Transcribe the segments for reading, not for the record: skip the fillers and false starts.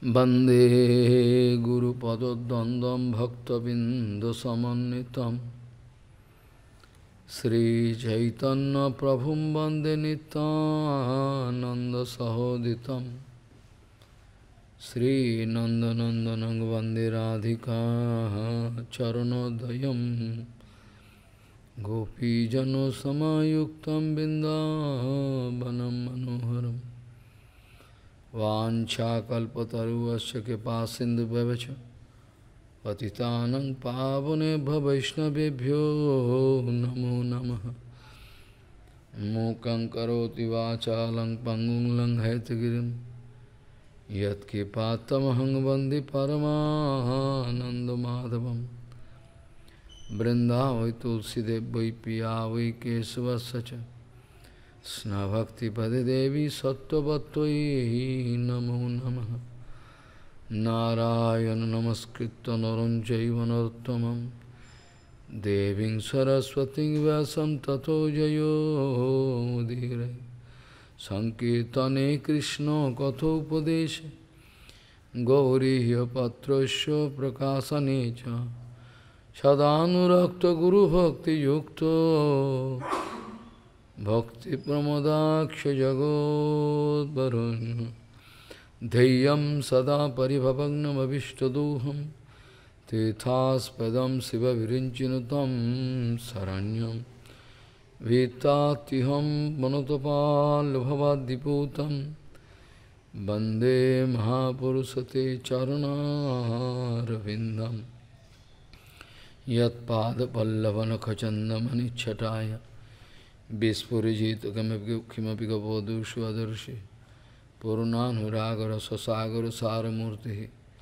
वंदे गुरुपदद्वन्द्वं भक्तबिन्दुसमन्वितं श्रीचैतन्यप्रभुं वन्दे नित्यानन्दसहोदितं श्रीनन्दनन्दनं वन्दे राधिका चरणोदयं गोपीजनसमायुक्तं बिन्दावनं मनोहरम् वाञ्छाकल्पतरुश्च कृपासिन्धुभ्यश्च पतितानं पावनेभ्यो वैष्णवेभ्यो नमो नमः। मूकं करोति वाचालं पङ्गुं लङ्घयितगिरिं यत्कृपात्तमहं वन्दे परमानन्दमाधवं। वृन्दावै तुलसीदेव वै पिया वै केशवस्य च कृष्णभक्तिपदे देवी सत्त्ववत्त्वयि नमो नमः। नारायण नमस्कृत्य नरं चैव नरोत्तमं देवीं सरस्वतीं व्यासं ततो जयो मुदीरये। संकीर्तने कृष्ण कथोपदेशे गौरीयपत्रस्य प्रकाशने च सदानुरक्तो गुरुभक्तियुक्तो भक्ति प्रमोदाक्ष जगोद्वरुण्य धैर्यं सदा परिभवग्नमभिष्टदोहं तीर्थास्पदं शिवविरिञ्चिनुतं शरण्यं भीतात्युहं मनोतपाल्भवाद्दिपूतं वन्दे महापुरुषते चरणारविन्दं यत्पादपल्लवनखचन्दमनिच्छटाय विस्फुरिजित किमपि गपोदुषु अदर्शि पूर्णानुरागर ससागर सारमूर्ति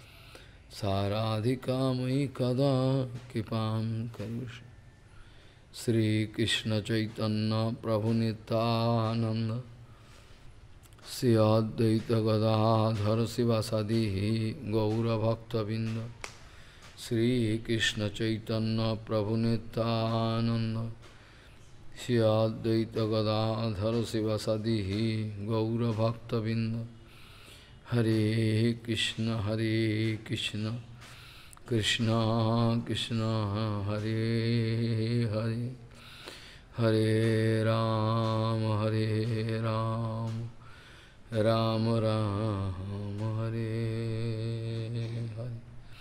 साराधिकामयि कदा कृपां करोषि। श्रीकृष्ण चैतन्य प्रभु नित्यानंद श्री अद्वैत गदाधर शिवासादि गौरभक्तबिंद। श्रीकृष्ण चैतन्य प्रभु नित्यानंद श्री अद्वैत गदाधर शिवासादि गौरभक्तबिंद। हरे कृष्ण कृष्ण कृष्ण हरे हरे, हरे राम राम राम हरे हरे।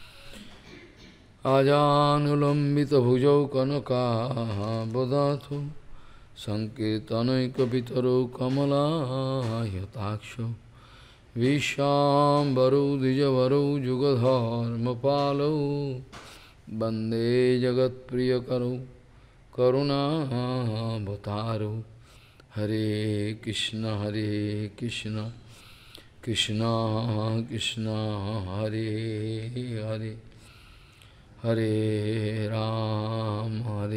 आजानुलंबित भुजौ कनकाबदातु संकीर्तनैकपितरो कमलायताक्षो विश्वाम्बरो द्विजवरो जुगधर्मपालो वन्दे जगत्प्रियकरो करुणावतारो। हरे कृष्ण कृष्ण कृष्ण हरे हरे, हरे राम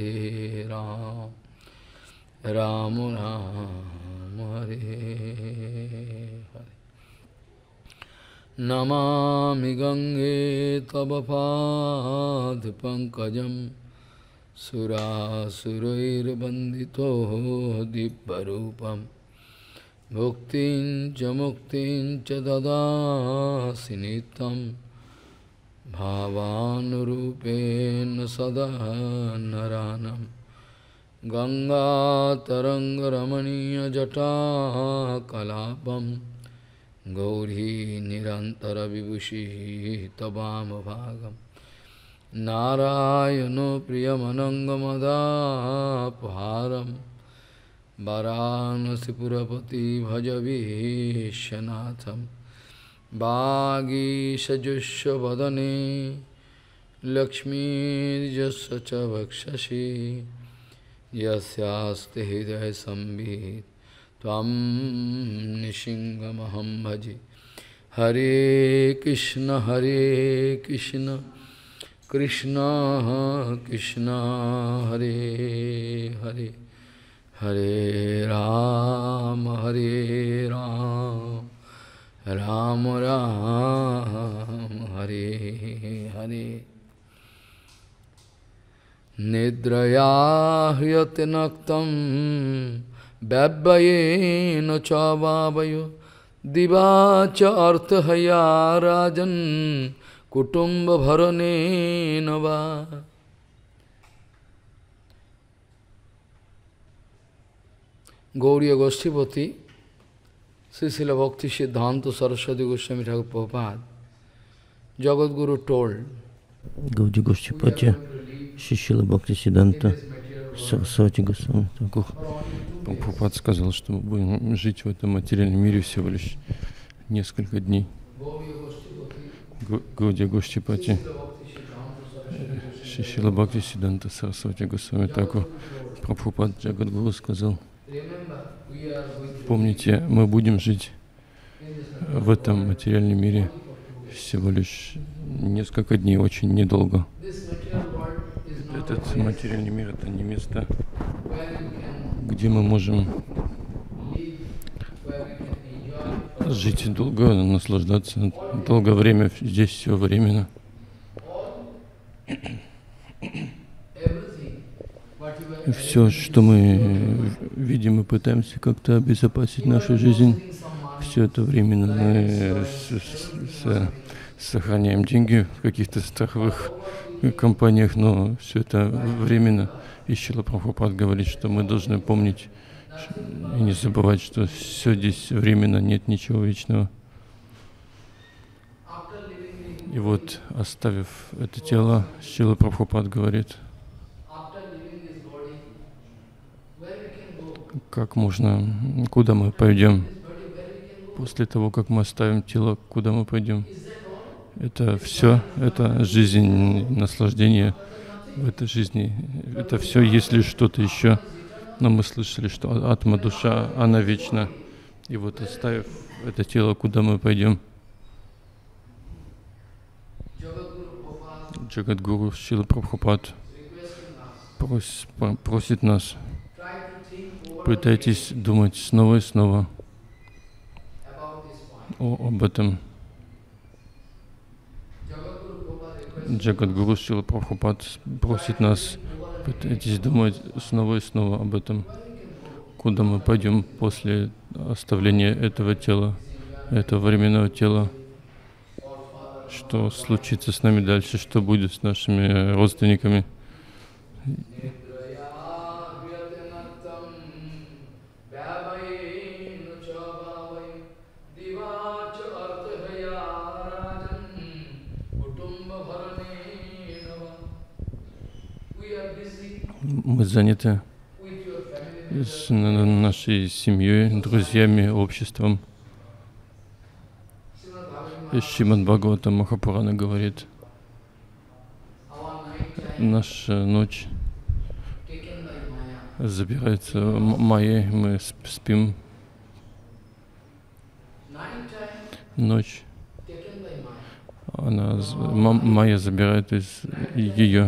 राम राम हरे हरे। नमामि गंगे तव पादपङ्कजं सुरासुरैर्वन्दितो दिव्यरूपं भुक्तिं च मुक्तिं च ददासि नित्यं भावानुरूपेण सदा नरानं। गंगातरङ्गरमणीयजटाकलापं गौरी निरन्तरविभूषिः तवामभागं। नारायणो प्रियमनङ्गमदापहारं वाराणसीपुरपति भजवीशनाथं। वागीशजुष्वदने लक्ष्मीर्यस्य च वक्षसि यस्यास्ति हृदय संवित् त्वं निशिङ्गमहं भजे। हरे कृष्ण कृष्ण कृष्ण हरे हरे, हरे राम राम राम हरे हरे। निद्रया ह्रियते नक्तं व्यव्ययेन च वावयो divacha arthaya rajan kutumba bharane nava. Gauriya Goshtipati, Srila Bhakti Siddhanta Saraswati Goswami Thakur Prabhupada, Jagadguru told, Гауди Гоштипати, Шрила Бхакти Сиддханта Сарасвати Госвами Тхакур Прабхупад сказал, что мы будем жить в этом материальном мире всего лишь несколько дней. Гауди Гоштипати, Шрила Бхакти Сиддханта Сарасвати Госвами Тхакур Прабхупад Джагадгуру сказал: помните, мы будем жить в этом материальном мире всего лишь несколько дней, очень недолго. Этот материальный мир — это не место, где мы можем жить долго, наслаждаться долгое время. Здесь все временно. И все, что мы видим и пытаемся как-то обезопасить нашу жизнь, все это временно. Мы сохраняем деньги в каких-то страховых компаниях, но все это временно. И Шрила Прабхупад говорит, что мы должны помнить и не забывать, что все здесь временно, нет ничего вечного. И вот, оставив это тело, Шрила Прабхупад говорит, как можно, куда мы пойдем? После того, как мы оставим тело, куда мы пойдем? Это все, это жизнь, наслаждение в этой жизни. Это все, если что-то еще. Но мы слышали, что атма, душа, она вечна. И вот, оставив это тело, куда мы пойдем? Джагадгуру Шрила Прабхупад просит нас: пытайтесь думать снова и снова об этом. Джагадгуру Шрила Прабхупад просит нас: пытайтесь думать снова и снова об этом. Куда мы пойдем после оставления этого тела, этого временного тела? Что случится с нами дальше? Что будет с нашими родственниками? Мы заняты с нашей семьей, друзьями, обществом. И Шримад Бхагаватам Махапурана говорит: наша ночь забирается майей, мы спим. Ночь, майя забирает из ее.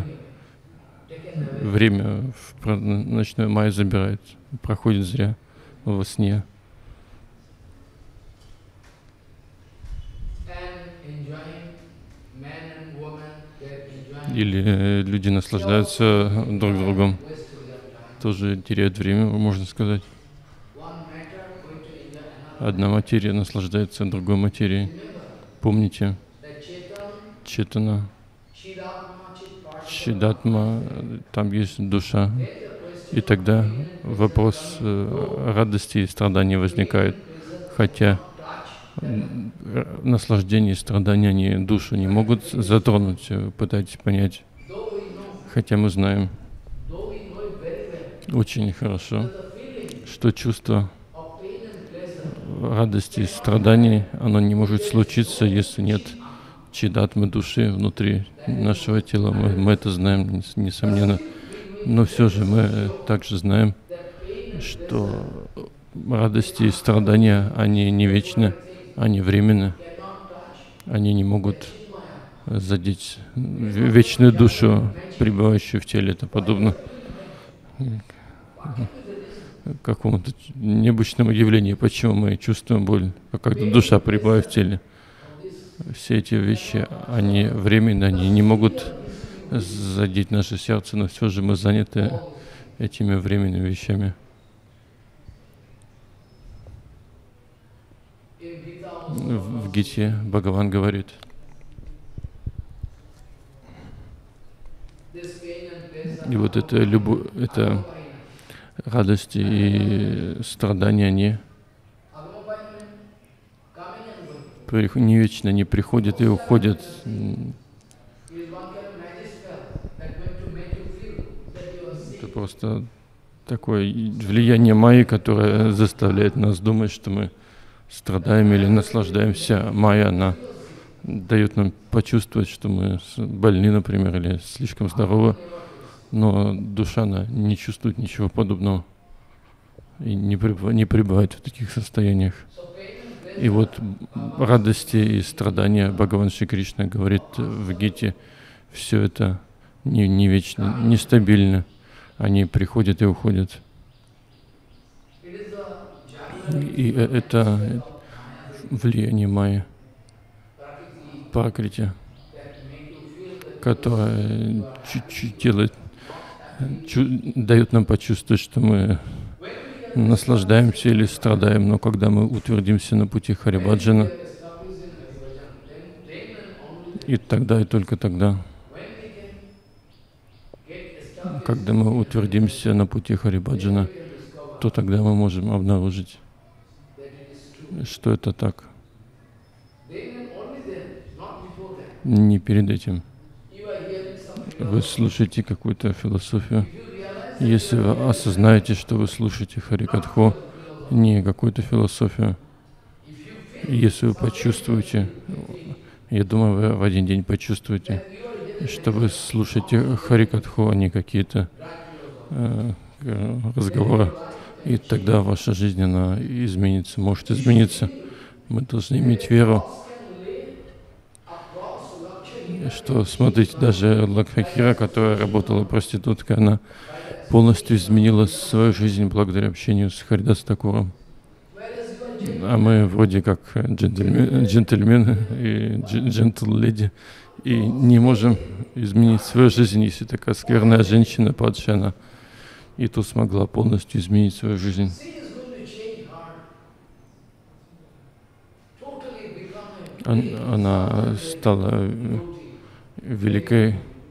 Время ночное майя забирает, проходит зря во сне. Или люди наслаждаются друг другом, тоже теряют время, можно сказать. Одна материя наслаждается другой материей. Помните, четана, чидатма, там есть душа. И тогда вопрос радости и страданий возникает. Хотя наслаждение и страдания они душу не могут затронуть, пытайтесь понять. Хотя мы знаем очень хорошо, что чувство радости и страданий, оно не может случиться, если нет чидатмы души внутри нашего тела. Мы это знаем, несомненно. Но все же мы также знаем, что радости и страдания, они не вечны, они временны. Они не могут задеть вечную душу, пребывающую в теле. Это подобно какому-то необычному явлению. Почему мы чувствуем боль, как душа пребывает в теле? Все эти вещи, они временны, они не могут задеть наше сердце, но все же мы заняты этими временными вещами. Гите Бхагаван говорит, и вот это любовь, это радости и страдания, они не вечно, они приходят и уходят. Это просто такое влияние майи, которое заставляет нас думать, что мы страдаем или наслаждаемся. Майя, она дает нам почувствовать, что мы больны, например, или слишком здоровы, но душа, она не чувствует ничего подобного и не пребывает в таких состояниях. И вот радости и страдания Бхагаван Шри Кришна говорит в Гите, все это не вечно, нестабильно. Они приходят и уходят. И это влияние майи, пракрити, которое чуть-чуть дает нам почувствовать, что мы наслаждаемся или страдаем, но когда мы утвердимся на пути Харибаджана, и тогда, и только тогда, когда мы утвердимся на пути Харибаджана, то тогда мы можем обнаружить, что это так. Не перед этим. Вы слушаете какую-то философию. Если вы осознаете, что вы слушаете Харикатху, не какую-то философию, если вы почувствуете, я думаю, вы в один день почувствуете, что вы слушаете Харикатху, а не какие-то разговоры, и тогда ваша жизнь, она изменится, может измениться. Мы должны иметь веру, что, смотрите, даже Лакхакира, которая работала проституткой, она полностью изменила свою жизнь благодаря общению с Харидас Такуром. А мы вроде как джентльмены и джентл-леди, и не можем изменить свою жизнь, если такая скверная женщина, падшая, она и то смогла полностью изменить свою жизнь. Она стала великой,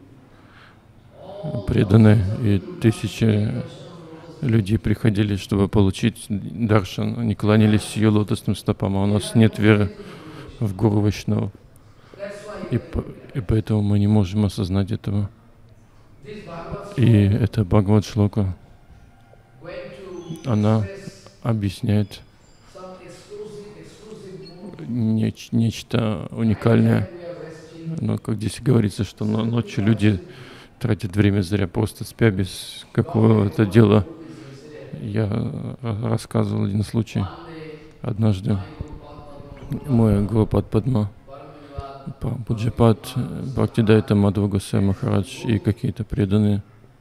преданной, и тысячи людей приходили, чтобы получить даршан. Они кланялись ее лотосным стопам, а у нас нет веры в Гуру Вайшнава. И поэтому мы не можем осознать этого. И эта Бхагават Шлока, она объясняет нечто уникальное. Но как здесь говорится, что ночью люди тратят время зря, просто спя без какого-то дела. Я рассказывал один случай. Однажды мой Гурупад Падма, Пуджипад, Бхактидайта Мадхва Госвами Махарадж и какие-то преданные,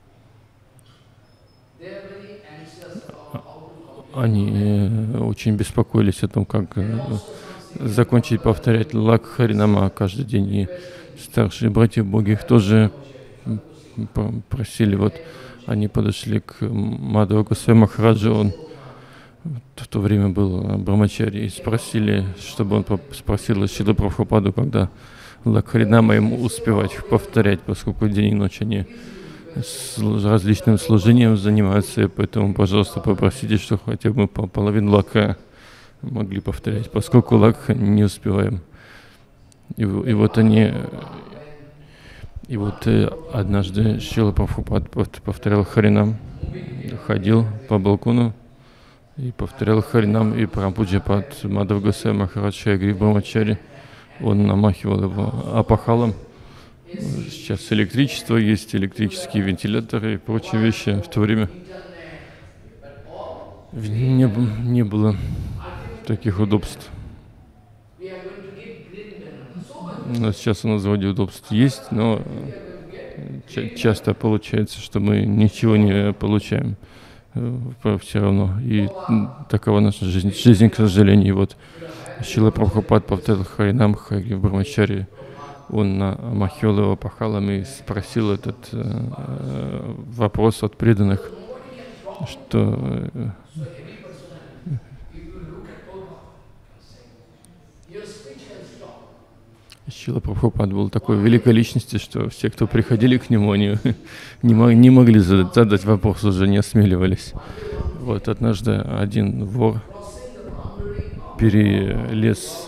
они очень беспокоились о том, как закончить повторять Лак Харинама каждый день. И старшие братья боги их тоже просили. Вот они подошли к Мадхва Госвами Махараджу, он в то время был Брамачари, и спросили, чтобы он спросил Шрила Прабхупаду, когда Лак Харинама ему успевать повторять, поскольку день и ночь они с различным служением занимаются, и поэтому, пожалуйста, попросите, что хотя бы половину лака могли повторять, поскольку лак не успеваем. И вот однажды Шрила Прабхупад повторял Харинам, ходил по балкону и повторял Харинам, и Пуджипад Мадхва Госвами Махарадж Хаягрива Брамачари, он намахивал его апахалом. Сейчас электричество есть, электрические вентиляторы и прочие вещи. В то время не было таких удобств. Но сейчас у нас вроде удобств есть, но часто получается, что мы ничего не получаем все равно. И такова наша жизнь. Жизнь, к сожалению. И вот Шрила Прабхупад повторил Харинам Хаягрива Брамачари. Он намахивал его пахалом и спросил этот вопрос от преданных, что Шрила Прабхупад был такой великой личностью, что все, кто приходили к нему, они не могли задать вопрос, уже не осмеливались. Вот однажды один вор перелез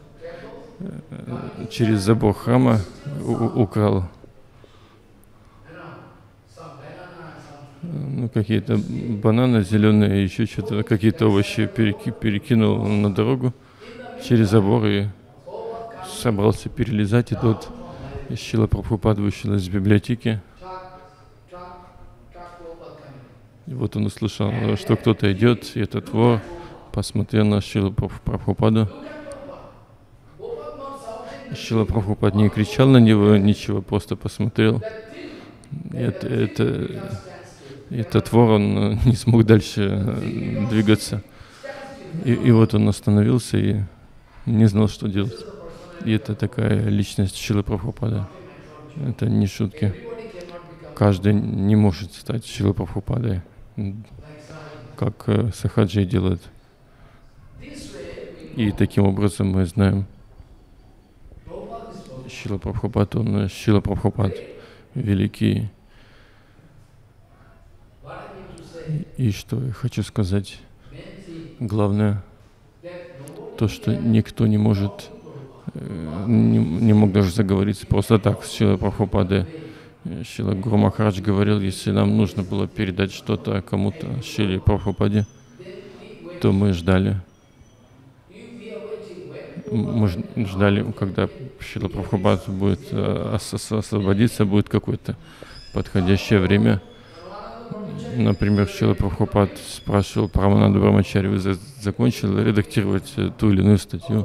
через забор храма, украл какие-то бананы зеленые, еще что-то, какие-то овощи перекинул на дорогу через забор и собрался перелезать, и тут Шрила Прабхупад вышел из библиотеки. И вот он услышал, что кто-то идет, и этот вор посмотрел на Шрилу Прабхупаду. Шрила Прабхупад не кричал на него, ничего, просто посмотрел. Этот вор, он не смог дальше двигаться. И вот он остановился и не знал, что делать. И это такая личность Шрилы Прабхупада. Это не шутки. Каждый не может стать Шрилой Прабхупадой, как Сахаджи делает. И таким образом мы знаем, Шрила Прабхупад, он Шрила Прабхупад, великий. И что я хочу сказать, главное, то, что никто не может, не мог даже заговориться просто так с Шрилой Прабхупадой. Шрила Гуру Махарадж говорил, если нам нужно было передать что-то кому-то, Шриле Прабхупаде, то мы ждали. Мы ждали, когда Шрила Прабхупад будет освободиться, будет какое-то подходящее время. Например, Шрила Прабхупад спрашивал Парамананду Брамачари, вы закончили редактировать ту или иную статью?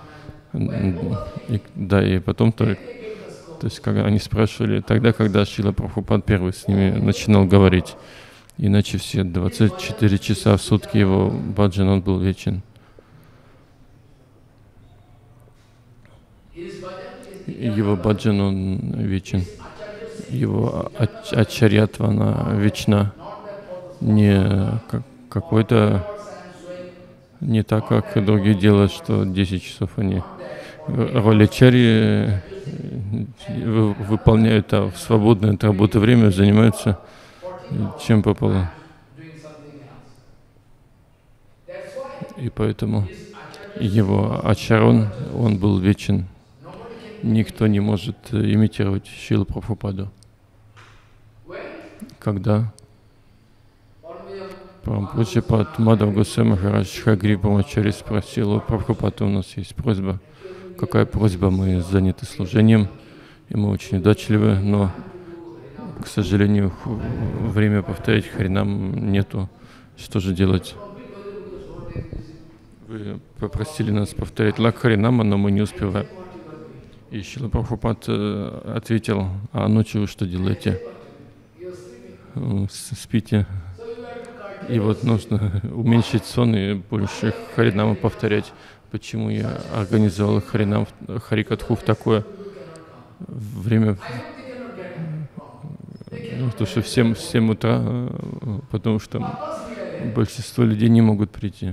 И потом только, то есть когда они спрашивали, тогда, когда Шрила Прабхупад первый с ними начинал говорить. Иначе все 24 часа в сутки его баджан, он был вечен. Его баджан, он вечен. Его ачарьятва, она вечна. Не какой-то, не так, как другие делают, что 10 часов они роль ачарьи выполняют, а в свободное от работы время занимаются чем попало. И поэтому его ачарон, он был вечен. Никто не может имитировать Шрилу Прабхупаду. Когда Парампуджьяпад Мадхав Госвами Махарадж Хагри Брамачари спросил у Прабхупады, у нас есть просьба. Какая просьба? Мы заняты служением, и мы очень удачливы, но, к сожалению, время повторять Харинам нету. Что же делать? Вы попросили нас повторять Лак Харинама, но мы не успеваем. И Шрила Прабхупад ответил, а ночью вы что делаете? Спите. И вот нужно уменьшить сон и больше Харинама повторять. Почему я организовал Харинам, Харикатху в такое время? Потому что в 7 утра, потому что большинство людей не могут прийти.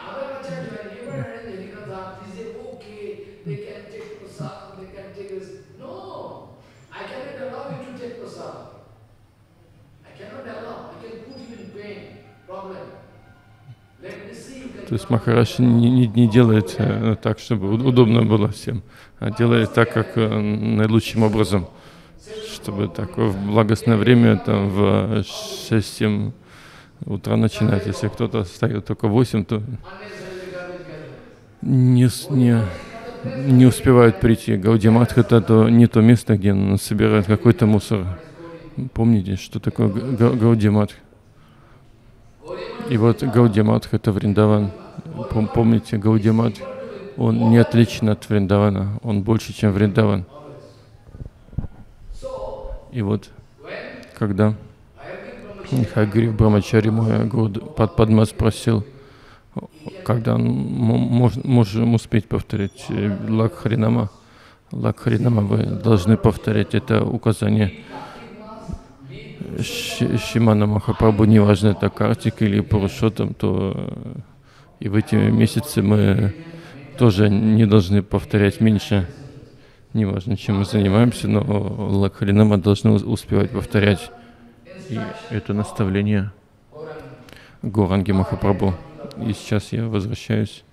То есть Махарадж не делает так, чтобы удобно было всем, а делает так, как наилучшим образом, чтобы так в благостное время там, в 6-7 утра начинать. Если кто-то встает только в 8, то не успевают прийти. Гаудия-матх — это не то место, где собирают какой-то мусор. Помните, что такое Гаудия-матх? И вот Гаудия-матх — это Вриндаван. Помните, Гаудия-матх, он не отличен от Вриндавана, он больше, чем Вриндаван. И вот, когда Хагрив Брамачари, мой гуру Падма, спросил, когда можем успеть повторять Лак Харинама. Лак Харинама вы должны повторять, это указание Шримана Махапрабху, неважно, это Картик или Пурушоттам, то и в эти месяцы мы тоже не должны повторять меньше. неважно, чем мы занимаемся, но Лакхарина мы должны успевать повторять. И это наставление Гауранги Махапрабху. И сейчас я возвращаюсь.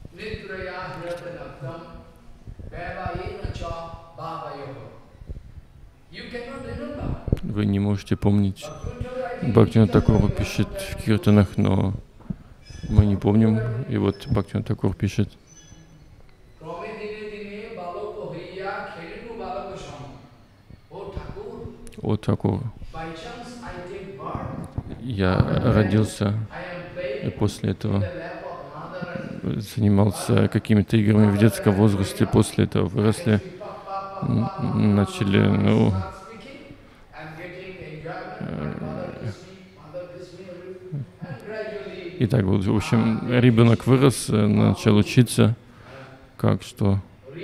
Вы не можете помнить. Бхактивинода Такур пишет в киртанах, но мы не помним. И вот Бхактивинода Такур пишет: «О Такур, я родился, и после этого занимался какими-то играми в детском возрасте, после этого выросли, начали, и так вот, в общем, ребенок вырос, начал учиться, как что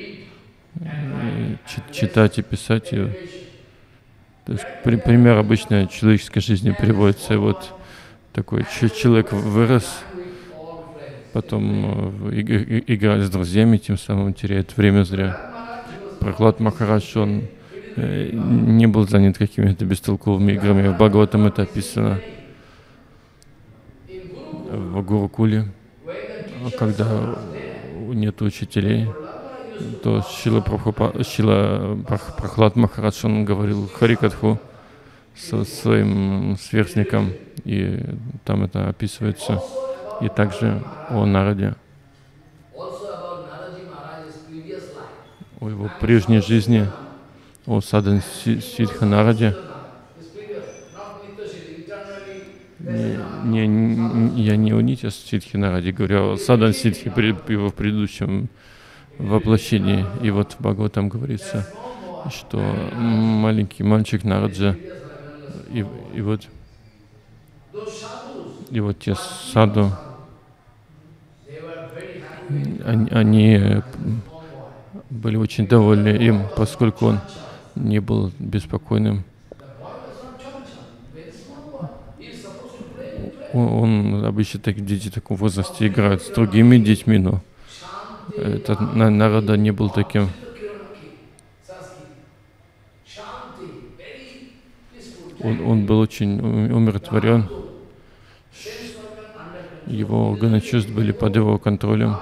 читать и писать. То есть пример обычной человеческой жизни приводится. Вот такой человек вырос, потом играет с друзьями, тем самым теряет время зря. Прохлад Махарадж, он не был занят какими-то бестолковыми играми. В Бхагаватам это описано. В Гурукуле, когда нет учителей, то Шрила Прохлад Махарадж, он говорил Харикатху со своим сверстником, и там это описывается. И также о Нараде, о его прежней жизни, о Садан Сидха Нараде. Я не о Нитья Сидхи Нараде говорю, а о Садан Сидхи, его предыдущем воплощении. И вот в Бхагаватам говорится, что маленький мальчик Нараджа, и вот те саду, они были очень довольны им, поскольку он не был беспокойным. Он обычно дети в таком возрасте играют с другими детьми, но этот Нарада не был таким. Он был очень умиротворен. Его органы чувств были под его контролем.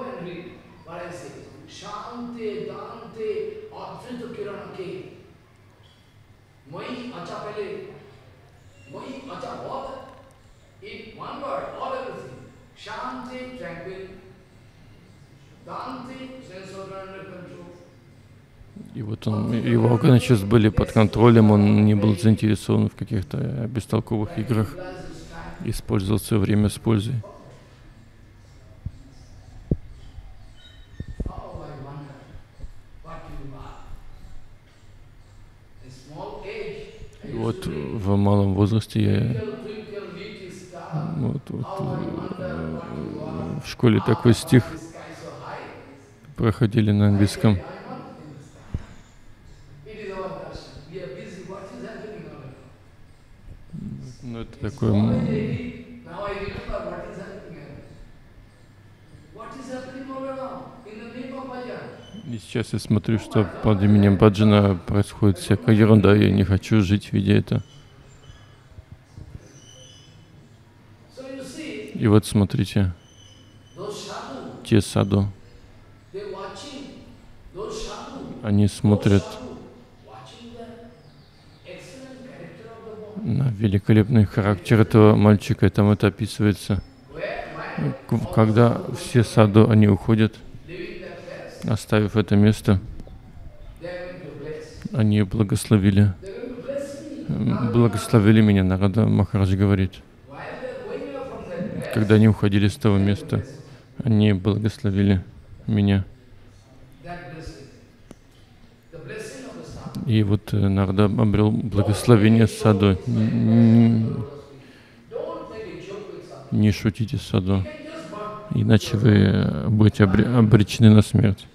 И вот его органы чувств были под контролем, он не был заинтересован в каких-то бестолковых играх, использовал свое время с пользой. И вот в малом возрасте я в школе такой стих проходили на английском. Ну, это такое... И сейчас я смотрю, что под именем Баджана происходит всякая ерунда, я не хочу жить, видя это. И вот смотрите, те саду, они смотрят на великолепный характер этого мальчика, и там это описывается. Когда все саду, они уходят, оставив это место, они благословили меня, Нарада Махарадж говорит. Когда они уходили с того места, они благословили меня. И вот Нарада обрел благословение саду. Не шутите с саду, иначе вы будете обречены на смерть.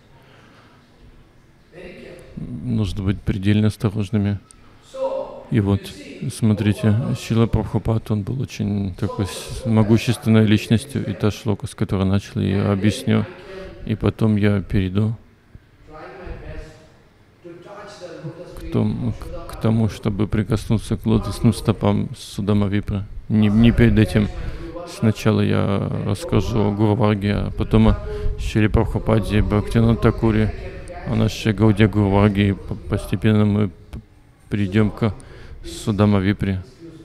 Нужно быть предельно осторожными. И вот, смотрите, Шрила Прабхупад, он был очень такой могущественной личностью, и та шлока, с которой начал, я объясню, и потом я перейду к тому, чтобы прикоснуться к лотосным стопам Судама Випра. Не перед этим. Сначала я расскажу о Гуру Варге, а потом о Шриле Прабхупаде, Бхактивинода Такуре, о нашей Гаудия Гуру Варге, и постепенно мы придем к Судама Випре.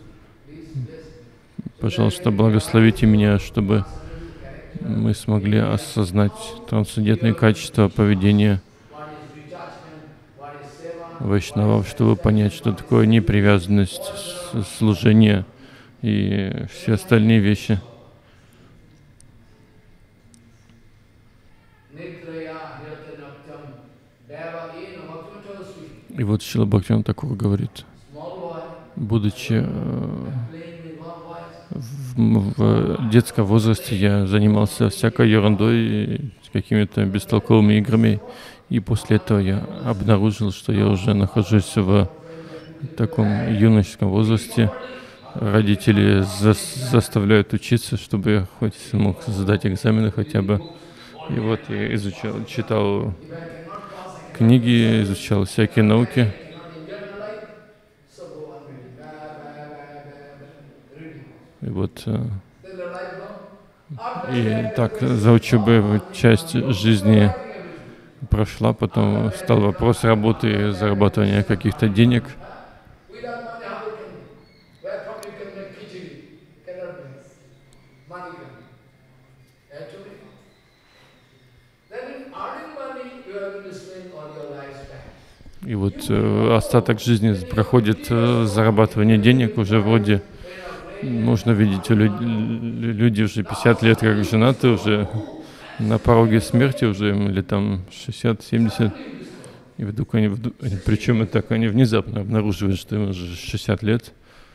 Пожалуйста, благословите меня, чтобы мы смогли осознать трансцендентные качества поведения вайшнавов, чтобы понять, что такое непривязанность, служение и все остальные вещи. И вот Шрила Бхактивинода Такур говорит, будучи в детском возрасте, я занимался всякой ерундой, какими-то бестолковыми играми, и после этого я обнаружил, что я уже нахожусь в таком юношеском возрасте. Родители заставляют учиться, чтобы я хоть мог сдать экзамены хотя бы. И вот я читал книги, изучал всякие науки. И вот и так за учебой часть жизни прошла, потом стал вопрос работы и зарабатывания каких-то денег. И вот остаток жизни проходит зарабатывание денег, уже вроде можно видеть, люди уже 50 лет как женаты, уже на пороге смерти, уже им или там 60-70. И вдруг причем это так они внезапно обнаруживают, что им уже 60 лет.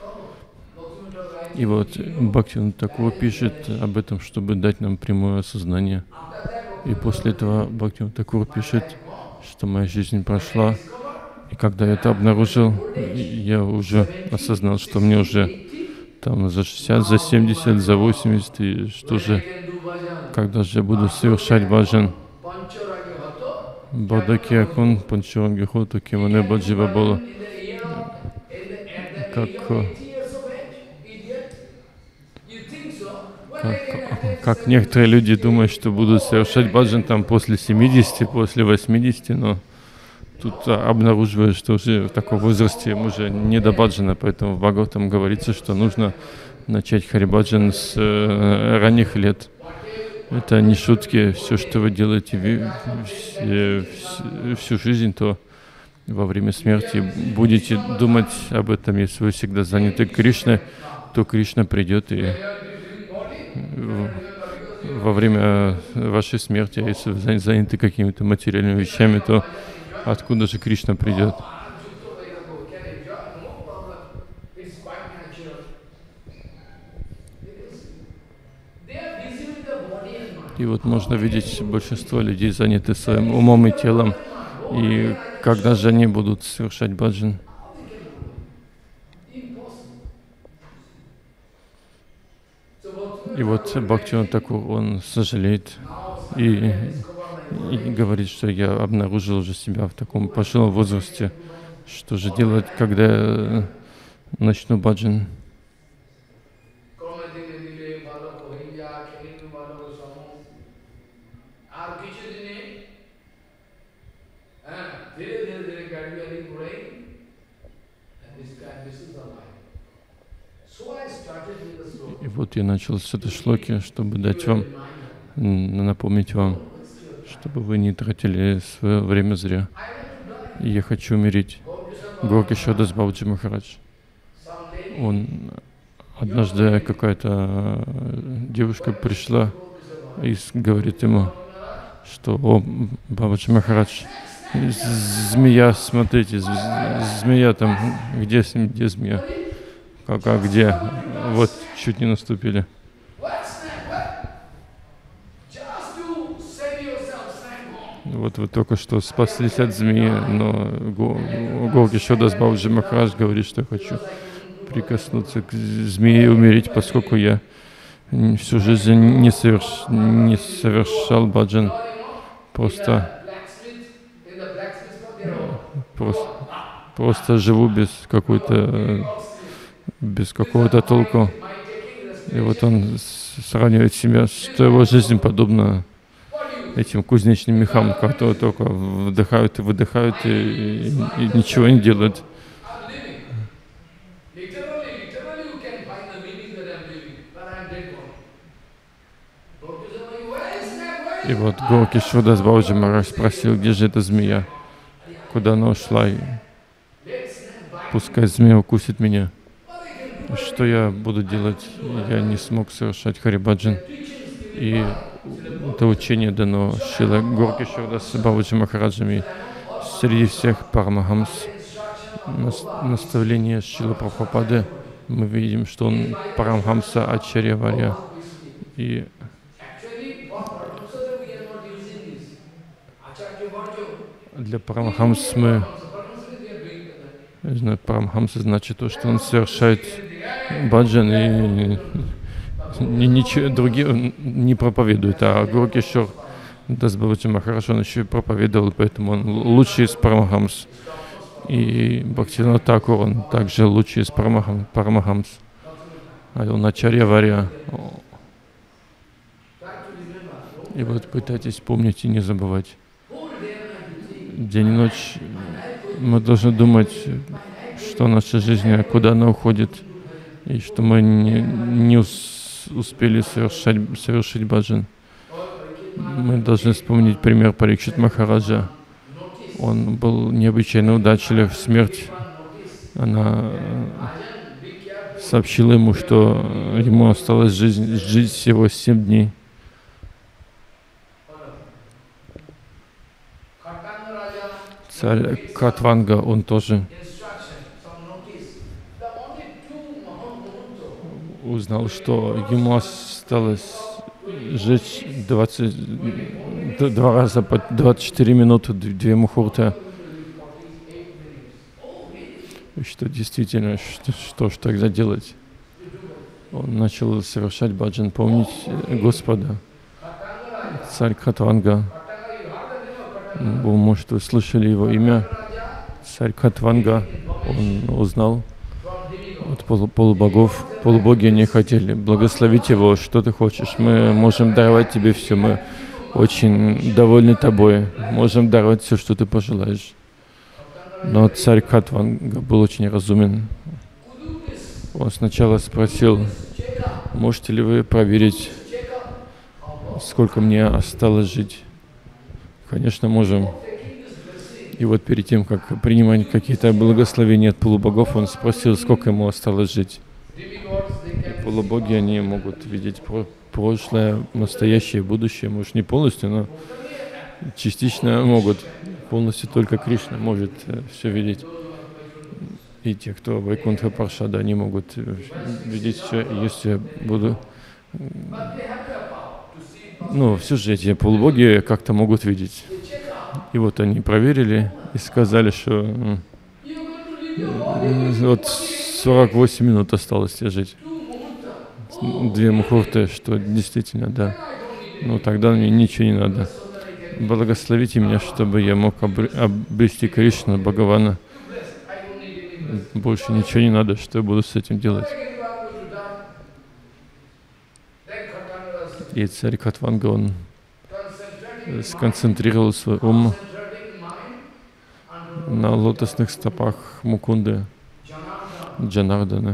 И вот Бхактивинода Такур пишет об этом, чтобы дать нам прямое осознание. И после этого Бхактивинода Такур пишет, что моя жизнь прошла. И когда я это обнаружил, я уже осознал, что мне уже там за 60, за 70, за 80, и что же, когда же я буду совершать баджан. Бадакиакун Панчаранги-хоту Кимане Баджива Бола. Как некоторые люди думают, что будут совершать баджан там после 70, после 80, но тут обнаруживают, что уже в таком возрасте им уже не до баджана, поэтому в Бхагаватам говорится, что нужно начать харибаджан с ранних лет. Это не шутки. Все, что вы делаете всю жизнь, то во время смерти будете думать об этом. Если вы всегда заняты Кришной, то Кришна придет и во время вашей смерти, если вы заняты какими-то материальными вещами, то откуда же Кришна придет? И вот можно видеть, большинство людей заняты своим умом и телом. И когда же они будут совершать баджан? И вот Бхактивинода Такур, он сожалеет и говорит, что я обнаружил уже себя в таком пожилом возрасте. Что же делать, когда я начну баджан? И вот я начал с этой шлоки, чтобы дать вам, напомнить вам, чтобы вы не тратили свое время зря. И я хочу умереть. Горкишор Дас Бабаджи Махарадж. Он однажды какая-то девушка пришла и говорит ему, что: о, Бабаджи Махарадж, змея, смотрите, змея там, где змея? Где? Вот, чуть не наступили. Вот вы только что спаслись от змеи, но Горкишор Дас Бабаджи Махарадж говорит, что я хочу прикоснуться к змее и умереть, поскольку я всю жизнь не совершал баджан. Просто просто живу без какого-то толку. И вот он сравнивает себя, что его жизнь подобна этим кузнечным мехам, которые только вдыхают и выдыхают и ничего не делают. И вот Горакишвардас Бабаджи Махарадж спросил, где же эта змея, куда она ушла, и пускай змея укусит меня. Что я буду делать? Я не смог совершать Харибаджан. И это учение дано Шрила Горакишвардас Бабаджи Махараджами среди всех Парамахамс. Наставление Шрила Прабхупады. Мы видим, что он Парамахамса Ачарья Варья. И для Парамахамс Парамахамса значит то, что он совершает баджан и ничего другие не проповедует. А Горакишвар Дас Бабаджи Махарадж, он еще и проповедовал, поэтому он лучший из Парамахамс. И Бхактивинода Тхакур, он также лучший из Парамахамс. А он Ачарья Варья. И вот пытайтесь помнить и не забывать. День и ночь мы должны думать, что наша жизнь, куда она уходит, и что мы не успели совершить баджан. Мы должны вспомнить пример Парикшит Махараджа. Он был необычайно удачлив. Смерть, она сообщила ему, что ему осталось жить всего 7 дней. Царь Кхатванга, он тоже узнал, что ему осталось жить 2 раза по 24 минуты, 2 мухурты. И что действительно, что ж тогда делать? Он начал совершать баджан, помнить Господа. Царь Кхатванга. Может, вы слышали его имя? Царь Кхатванга. Он узнал от полубогов. Полубоги не хотели благословить его. Что ты хочешь? Мы можем даровать тебе все. Мы очень довольны тобой. Можем даровать все, что ты пожелаешь. Но царь Кхатванга был очень разумен. Он сначала спросил, можете ли вы проверить, сколько мне осталось жить? Конечно, можем. И вот перед тем, как принимать какие-то благословения от полубогов, он спросил, сколько ему осталось жить. И полубоги, они могут видеть прошлое, настоящее, будущее. Может, не полностью, но частично могут. Полностью только Кришна может все видеть. И те, кто Вайкунтха Паршада, они могут видеть все. Если я буду... Ну, все же эти полубоги как-то могут видеть. И вот они проверили и сказали, что вот 48 минут осталось тебе жить. 2 мухурты, что действительно, да. Ну, тогда мне ничего не надо. Благословите меня, чтобы я мог обрести Кришну, Бхагавана. Больше ничего не надо, что я буду с этим делать. И царь Кхатванга, он сконцентрировал свой ум на лотосных стопах Мукунды, Джанардана.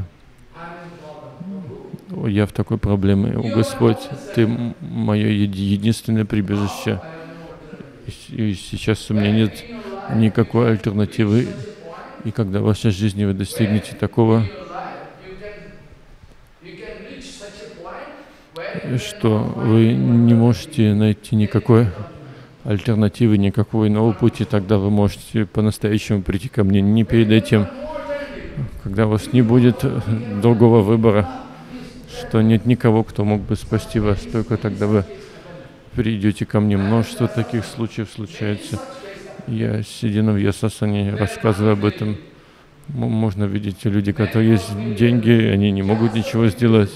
О, я в такой проблеме. О, Господь, Ты мое единственное прибежище. И сейчас у меня нет никакой альтернативы. И когда в вашей жизни вы достигнете такого, что вы не можете найти никакой альтернативы, никакого иного пути, тогда вы можете по-настоящему прийти ко мне. Не перед этим, когда у вас не будет другого выбора, что нет никого, кто мог бы спасти вас, только тогда вы придете ко мне. Множество таких случаев случается. Я сидя на Вьясасане, рассказываю об этом. Можно видеть люди, которые есть деньги, они не могут ничего сделать.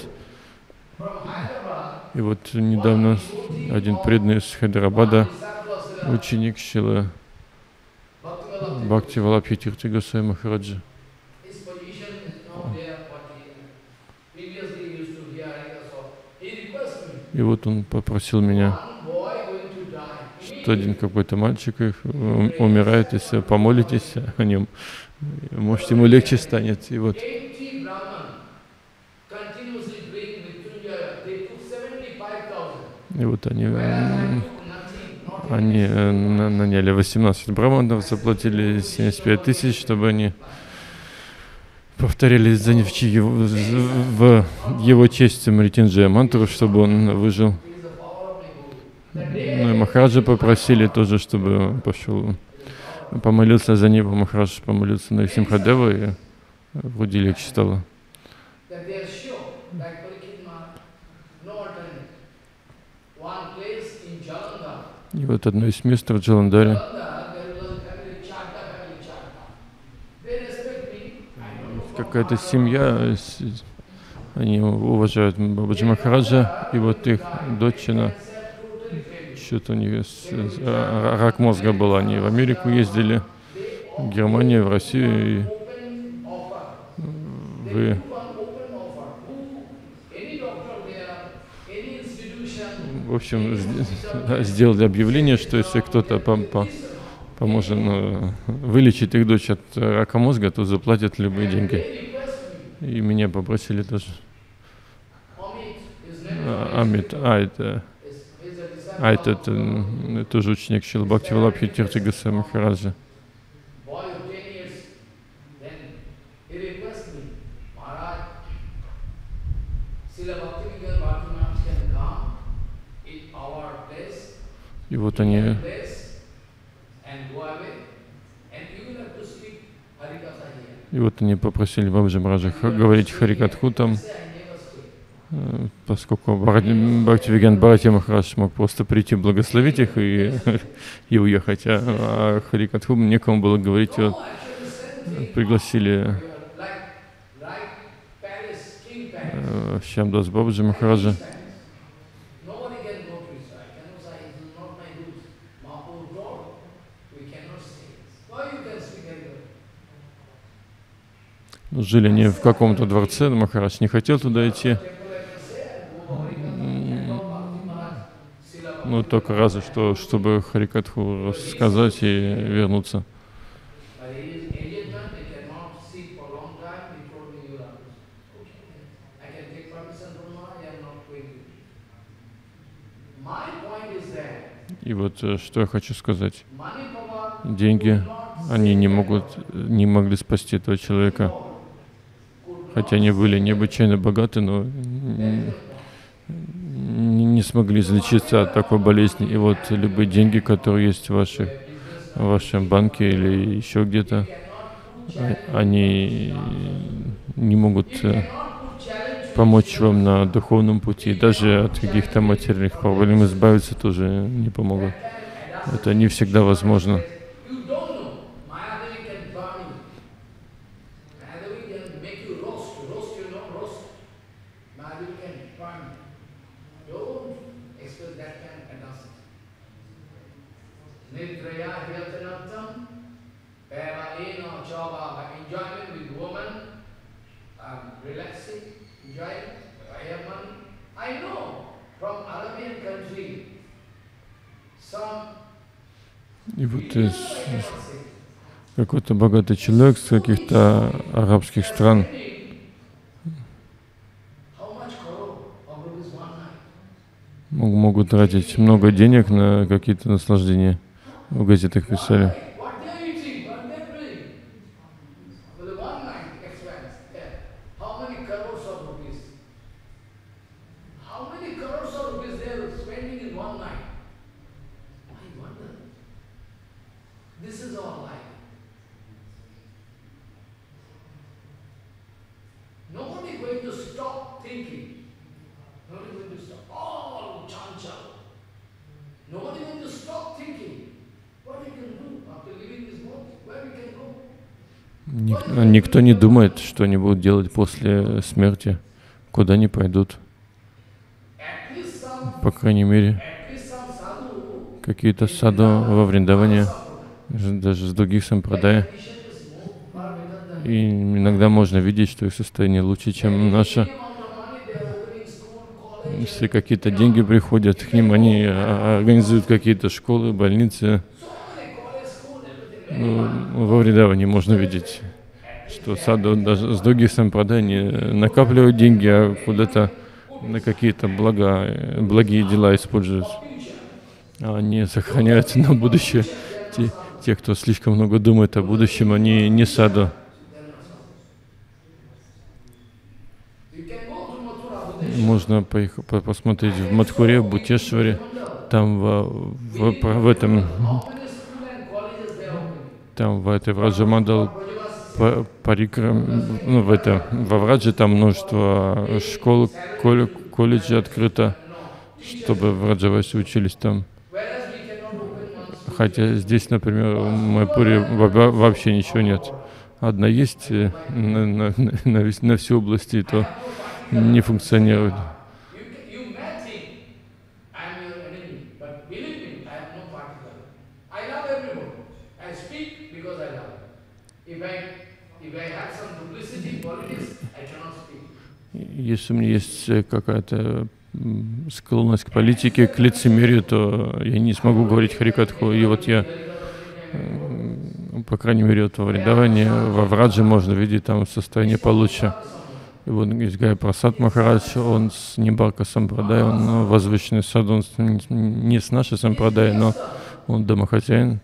И вот недавно один преданный из Хайдарабада, ученик Шрилы Бхакти Валабхи Тирти Госвами Махараджа. His position is not there what he previously used to hear. So he requests me. И вот он попросил меня, One boy going to die. что один какой-то мальчик умирает, если помолитесь о нем, может, ему легче станет. И вот 80 Brahman continuously doing Mrityunjaya. They took 75,000. И вот они Nothing, not Они наняли 18 браманов, заплатили 75 тысяч, чтобы они повторяли в его честь Мритинджая мантру, чтобы он выжил. Ну и Махараджа попросили тоже, чтобы он пошел, помолился за него. Махарадж помолился на Симхадева, и вроде легче стало. И вот одно из мест в Джаландаре, какая-то семья, они уважают Бабаджи Махараджа, и вот их дочь, она, что-то у нее рак мозга был, они в Америку ездили, в Германию, в Россию, и вы в общем, сделали объявление, что если кто-то поможет вылечить их дочь от рака мозга, то заплатят любые деньги. И меня попросили тоже. Amit, это тоже ученик Шрилы Бхакти Валабхи Тирти Госвами Махараджа. И вот они попросили Бабаджи Махараджа говорить Харикатху там, поскольку Бхактивиген Бхаратия Махарадж мог просто прийти, благословить их и уехать, а Харикатху некому было говорить, вот, пригласили Шьямдас Бабаджи Махараджа. Жили они в каком-то дворце, Махарадж не хотел туда идти. Ну, только разве что, чтобы Харикатху рассказать и вернуться. И вот что я хочу сказать. Деньги, они не могли спасти этого человека. Хотя они были необычайно богаты, но не смогли излечиться от такой болезни. И вот любые деньги, которые есть в вашем банке или еще где-то, они не могут помочь вам на духовном пути. Даже от каких-то материальных проблем избавиться тоже не помогут. Это не всегда возможно. И вот какой-то богатый человек с каких-то арабских стран могут тратить много денег на какие-то наслаждения. В газетах писали. Никто не думает, что они будут делать после смерти, куда они пойдут. По крайней мере, какие-то саду во Вриндаване, даже с других сампрадай. condition is far better than. И иногда можно видеть, что их состояние лучше, чем наше. Any amount of money, they are opening school, college, Если какие-то деньги приходят к ним, они организуют какие-то школы, больницы. so many college, school, everything. Ну, во Вриндаване можно видеть, что саду даже с других сампрадай не накапливают деньги, а куда-то на какие-то благие дела используют. А они сохраняются на будущее. Те, кто слишком много думает о будущем, они не саду. You can go to Mathura, Buddheshwar. Можно посмотреть в Мадхуре, в Бутешваре, там в этом, How many school and colleges they are opening? там в этой Враджамандал Brajavasi, Парикрам, ну во Врадже там множество школ, колледжей открыто, чтобы в Раджавасе учились там. whereas we cannot open one school. Хотя здесь, например, в Майпуре вообще ничего нет. Одна есть на всю область, и то не функционирует. You may think I am your enemy, but believe me, I have no particle. I love everyone. I speak because I love. If I have some duplicity, politics, I cannot speak. Если у меня есть какая-то склонность к политике, к лицемерию, то я не смогу говорить Харикатху. И вот я, по крайней мере, вот во Вриндаване, во Врадже можно видеть там состояние получше. И вот есть Гая Прасад Махарадж, он с Нибарка Сампрадай, он возвышенный саду, он не с нашей Сампрадай, но он домохозяин.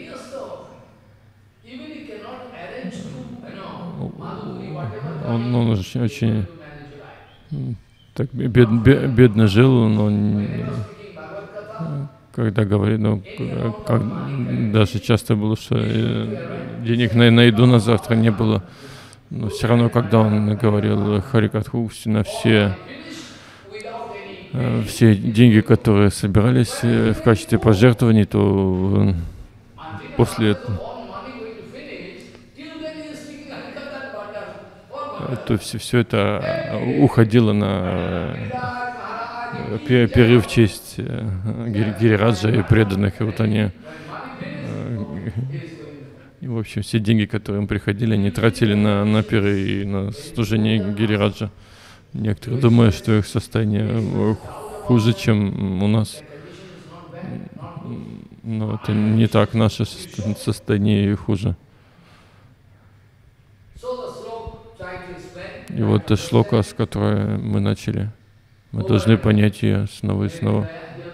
Even he cannot arrange to, Madhuri, whatever Он очень to manage life. так бедно жил, но Speaking Bhagavad Gita, когда говорит, ну, даже часто было, что денег на еду на завтра не было. Но все равно, когда он говорил Харикатху, на все деньги, которые собирались в качестве пожертвований, то после этого all money going to finish, till then he is speaking Harikatha and Bhajan. то все это уходило на перерыв в честь Гирираджа и преданных. И вот они, и, в общем, все деньги, которые им приходили, они тратили на пиры и на служение Гирираджа. Некоторые думают, что их состояние хуже, чем у нас. Но это не так, наше состояние хуже. И вот эта шлока, с которой мы начали, мы должны понять ее снова и снова.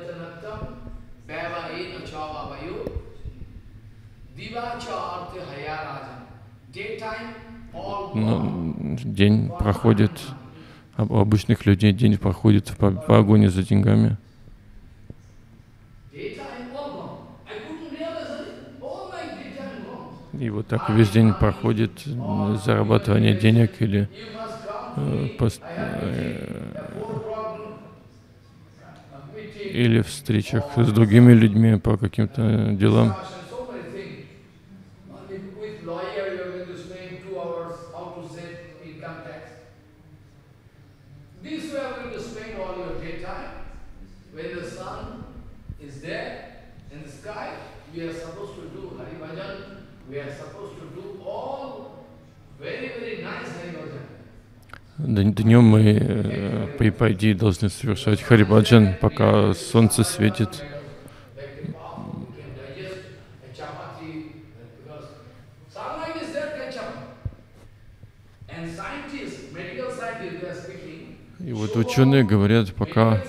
Но день проходит, у обычных людей день проходит по погоне за деньгами. И вот так весь день проходит зарабатывание денег или или встречах с другими людьми по каким-то делам. Днем мы, по идее, должны совершать Харибаджан, пока солнце светит. И вот ученые говорят, пока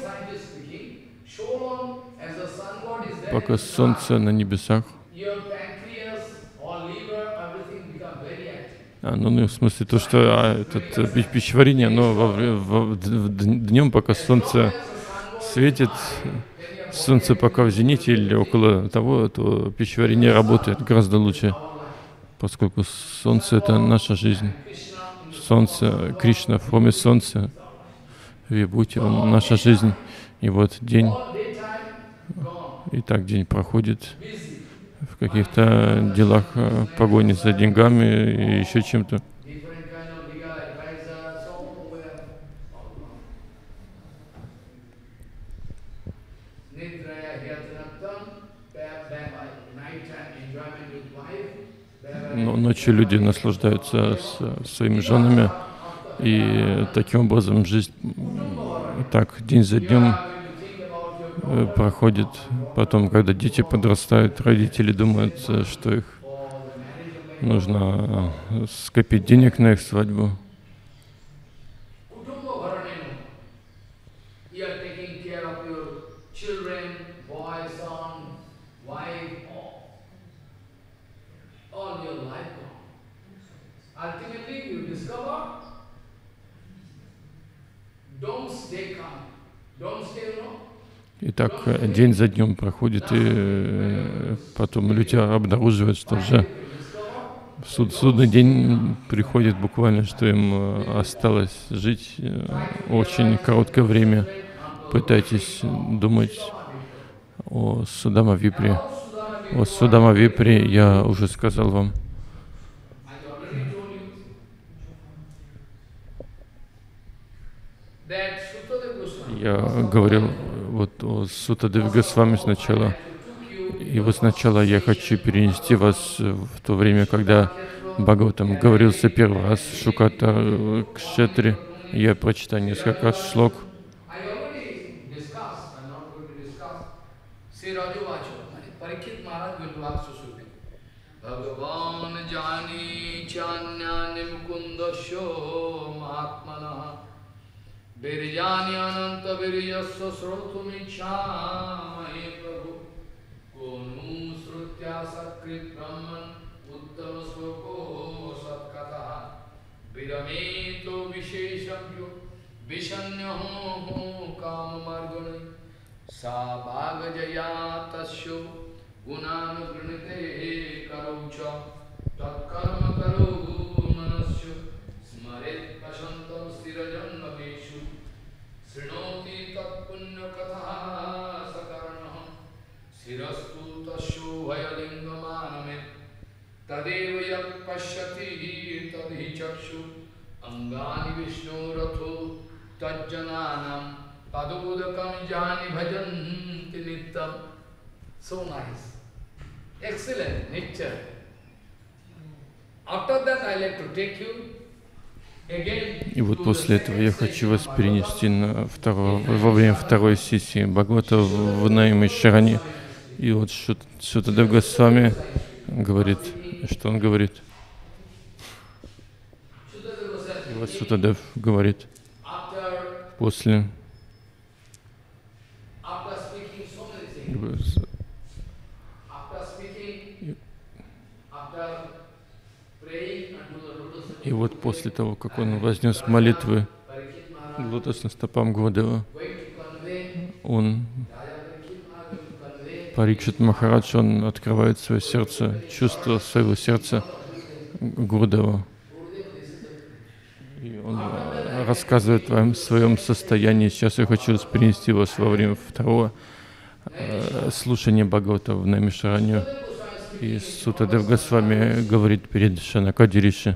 солнце на небесах, ну, в смысле, то, что пищеварение, оно днем, пока солнце светит, солнце пока в зените или около того, то пищеварение работает гораздо лучше, поскольку солнце — это наша жизнь. Солнце, Кришна в форме солнца, Вибхути, он наша жизнь. И вот день, и так день проходит в каких-то делах, погони за деньгами и еще чем-то. Но ночью люди наслаждаются своими женами, и таким образом жизнь так день за днем проходит. Потом, когда дети подрастают, родители думают, что их нужно скопить денег на их свадьбу. И так день за днем проходит, и потом люди обнаруживают, что уже судный день приходит буквально, что им осталось жить очень короткое время. Пытайтесь думать о Судама-випре. О Судама-випре я уже сказал вам. Я говорил вот о Сутадеве Госвами сначала. И вот сначала я хочу перенести вас в то время, когда Бхагаватам говорился первый раз в Шуката Кшетре. Я прочитаю несколько раз шлок. Virijani ananta virijasya srotumichamai prabhu Konu srutya sakrit brahman uttama sloko satkata Virameto visheshamyo vishanyaho kamamargane Sa bhagajaya tasyo gunanugranite karucha Tatkarma karu manasya Smarit pashantam stirajanna veshu Srinoti tat punya katha sakaranaha Sirastu tasyo vayalinga maname Tadeva yak pashyati tadhi chakshu Angani vishnu ratho tajjananam Padudakam jani bhajanti nittam. So nice. Excellent nature. After that I like to take you. И вот после этого я хочу вас перенести во время второй сессии Бхагавата в Наймишаране. И вот Сутадев Госвами говорит, что он говорит. И вот Сутадев говорит, после И вот после того, как он вознес молитвы к лотосным стопам Гурудева, он, Парикшит Махарадж, он открывает свое сердце, чувство своего сердца Гурудева. И он рассказывает вам о своем состоянии. Сейчас я хочу принести вас во время второго слушания Бхагавата в Наймишаране. И Сутадев Госвами говорит перед Шанакади Риши.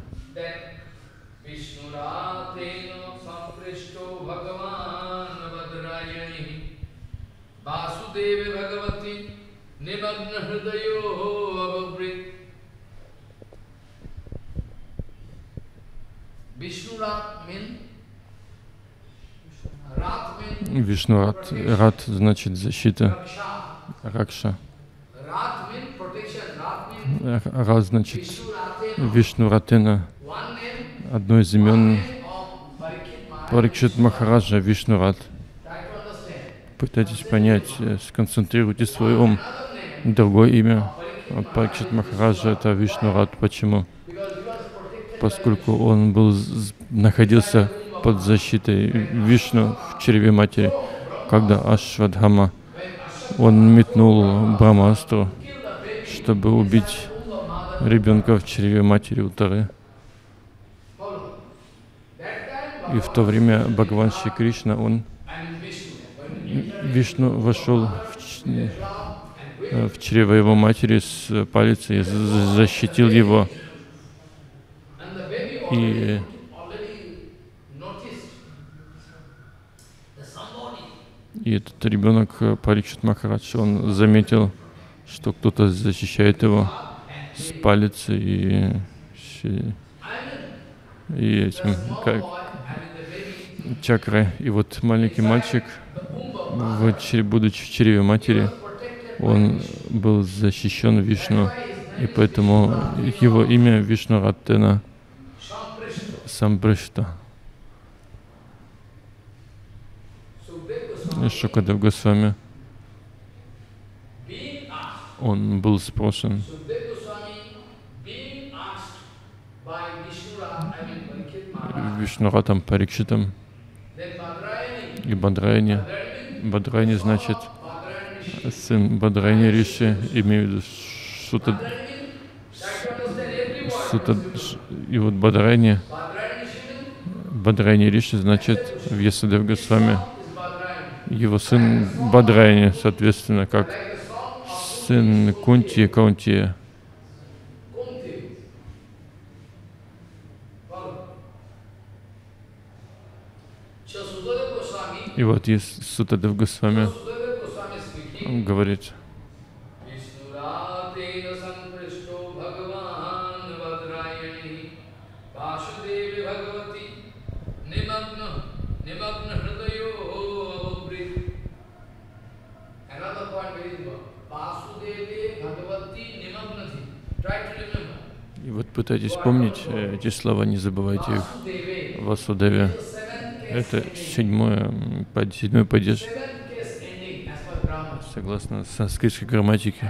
Вишну Рат значит защита, Ракша. Рат значит Вишну Ратена, одно из имен Парикшит Махараджа Вишну Рат. Пытайтесь понять, сконцентрируйте свой ум. Другое имя Парикшит Махараджа — это Вишну Рат. Почему? Поскольку он находился под защитой Вишну в чреве матери, когда Ашвадхама, он метнул Брамастру, чтобы убить ребенка в чреве матери Уттары. И в то время Бхагаван Шри Кришна, Вишну вошел в чрево его матери с палицей и защитил его. И этот ребенок, Парикшит Махарадж, он заметил, что кто-то защищает его с палицей и этим, как чакрой. И вот маленький мальчик, будучи в чреве матери, он был защищен Вишну, и поэтому его имя Вишнураттена Сампришта. Шукадев Госвами, он был спрошен Вишнуратом Парикшитом и Бадраяни. Бадраяни значит сын Бадраяни Риши, имею в виду и вот Бадраяни Риши значит Вьясадев Госвами, его сын Бадраяни, соответственно, как сын Кунти Каунтия. И вот есть Сутадев Госвами говорит: И вот пытайтесь помнить эти слова, не забывайте их. Васудеве. Это седьмой падеж, согласно санскритской грамматике.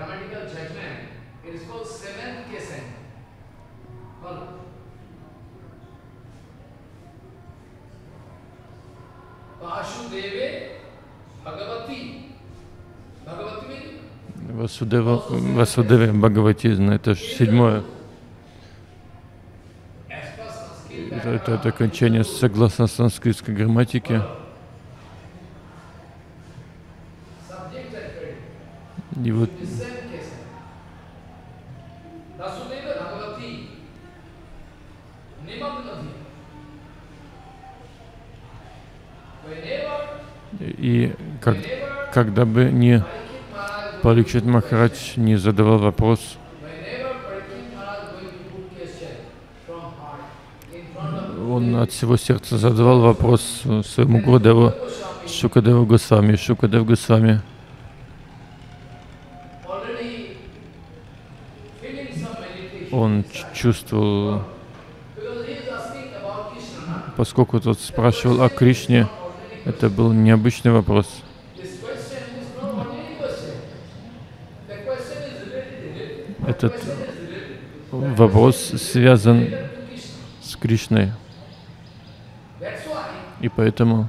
Васудеве Бхагавати, это седьмое. Это окончание согласно санскритской грамматике. И вот когда бы не Парикшит Махарадж не задавал вопрос, он от всего сердца задавал вопрос своему Гурудеву Шукадеву Госвами. Шукадев Госвами он чувствовал, поскольку тот спрашивал о Кришне, это был необычный вопрос. Этот вопрос связан с Кришной. И поэтому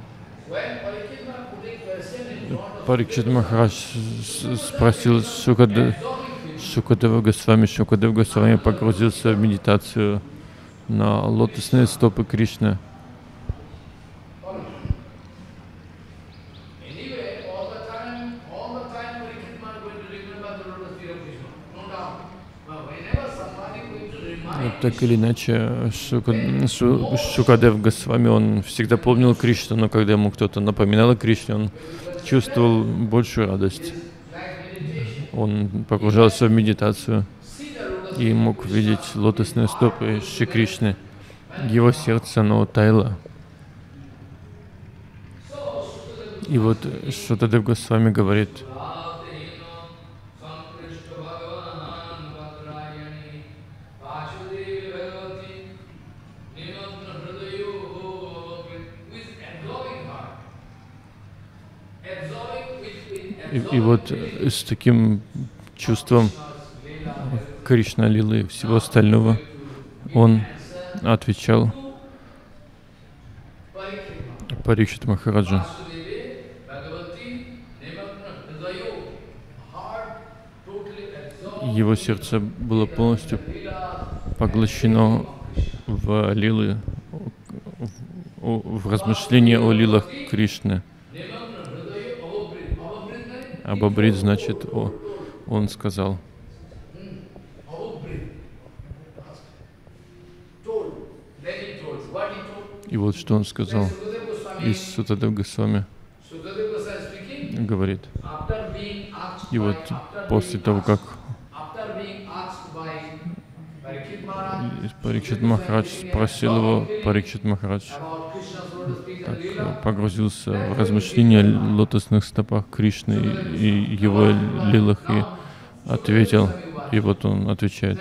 Парикшит Махарадж спросил Шукадева Госвами. Шукадев Госвами погрузился в медитацию на лотосные стопы Кришны. Так или иначе, Шукадев Госвами, он всегда помнил Кришну, но когда ему кто-то напоминал о Кришне, он чувствовал большую радость. Он погружался в медитацию и мог видеть лотосные стопы Шри Кришны. Его сердце, оно таяло. И вот Шукадев Госвами говорит: И вот с таким чувством Кришна Лилы и всего остального он отвечал Парикшит Махараджу. Его сердце было полностью поглощено в лилы, в размышления о лилах Кришны. Абабрид значит он сказал. И вот что он сказал. И Сутадев Госвами говорит. И вот после того, как Парикшит Махарадж спросил его, Парикшит Махарадж так погрузился в размышления о лотосных стопах Кришны и его лилах и ответил. И вот он отвечает.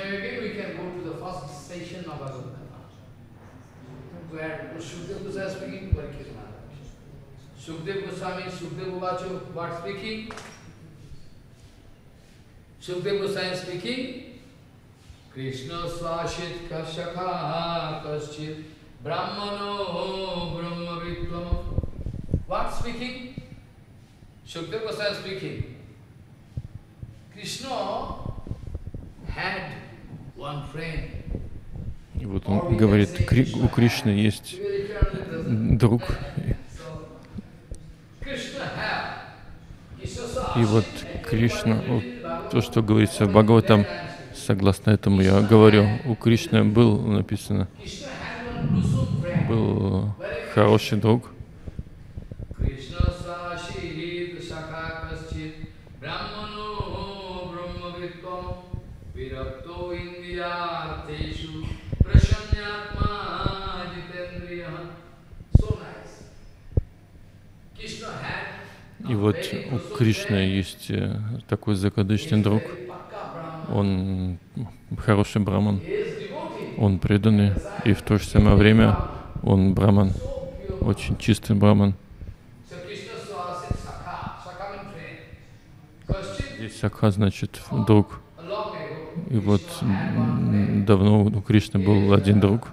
Krishna swashit kashakha kaschit brahmano brahmavitvam. What speaking? Shukdev Goswami speaking. Krishna had one friend. И вот он говорит, у Кришны есть друг. И вот Кришна, то, что говорится в Бхагаватам, согласно этому я говорю, у Кришны был написано, был хороший друг. И вот у Кришны есть такой закадычный друг. Он хороший браман, он преданный, и в то же самое время он браман, очень чистый браман. Здесь сакха значит друг. И вот давно у Кришны был один друг.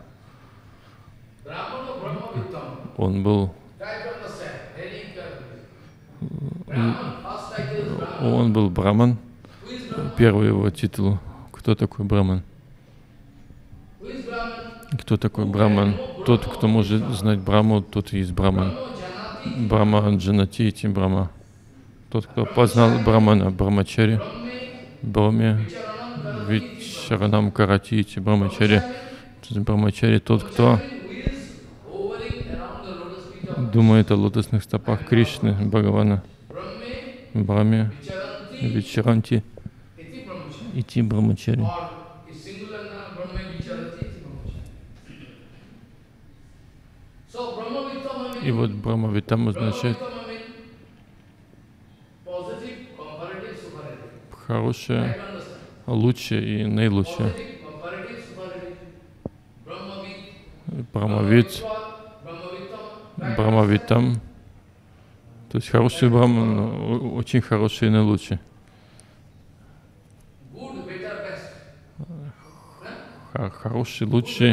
Он был браман. Первый его титул. Кто такой браман? Кто такой браман? Тот, кто может знать Браму, тот и есть браман. Брама Джанати ити Брама. Тот, кто познал брамана, Брамачари, Браме, Вичаранам Карати ити Брамачари. Брамачари тот, кто думает о лотосных стопах Кришны, Бхагавана, Браме, Вичаранти ити Брамачари. И вот Брамавитам означает хорошее, лучшее и наилучшее. Брамавит, Брамавитам, то есть хороший браман, очень хороший и наилучший. Хороший, лучший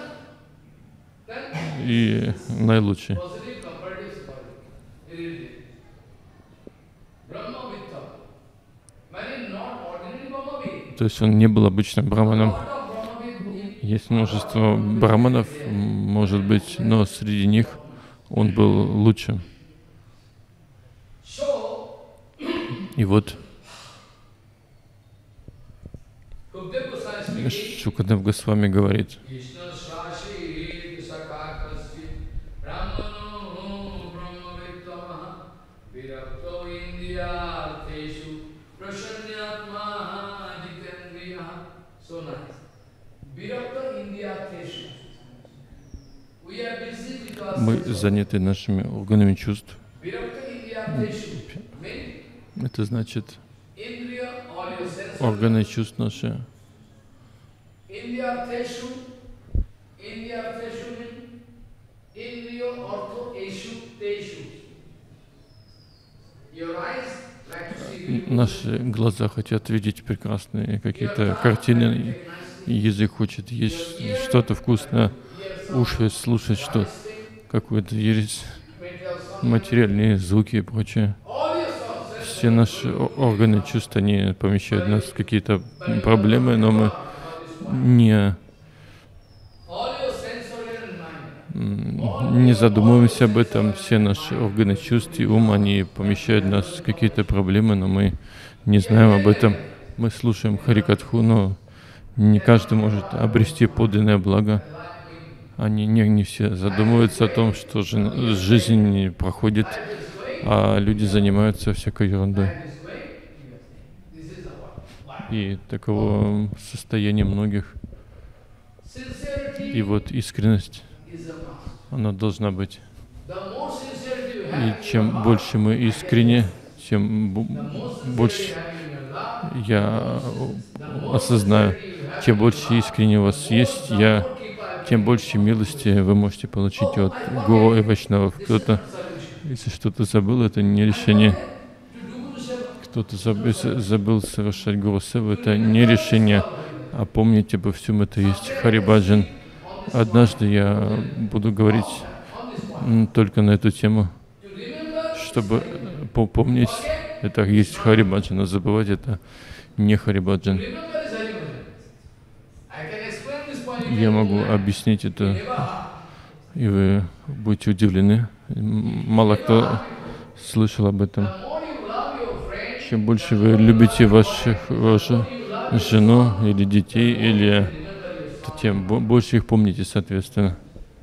и наилучший. То есть он не был обычным браманом. Есть множество браманов, может быть, но среди них он был лучшим. И вот Шукадев Госвами говорит, мы заняты нашими органами чувств. Это значит, органы чувств наши. Наши глаза хотят видеть прекрасные какие-то картины, язык хочет есть что-то вкусное, уши слушать что какую-то ересь, материальные звуки и прочее. Все наши органы чувств, они помещают нас в какие-то проблемы, но мы не задумываемся об этом. Все наши органы чувств и ум, они помещают нас в какие-то проблемы, но мы не знаем об этом. Мы слушаем Харикатху, но не каждый может обрести подлинное благо. Они не все задумываются о том, что жизнь не проходит, а люди занимаются всякой ерундой. И таково состояние многих. И вот искренность, is a must. она должна быть. The more sincerity you И have in чем your больше мы heart, искренне, чем the more sincerity больше you have in your love, я the more осознаю, sincerity you have чем in your больше heart, искренне у вас есть, тем больше милости вы можете получить от Гуру и Вайшнавов. Кто-то, если что-то забыл, это не решение. Кто-то забыл совершать Гуру Севу, это не решение. А помните, обо всем это есть Харибаджан. Однажды я буду говорить только на эту тему, чтобы помнить, это есть Харибаджан, а забывать это не Харибаджан. Я могу объяснить это, и вы будете удивлены. Мало кто слышал об этом. Чем больше вы любите вашу жену или детей, тем больше их помните, соответственно.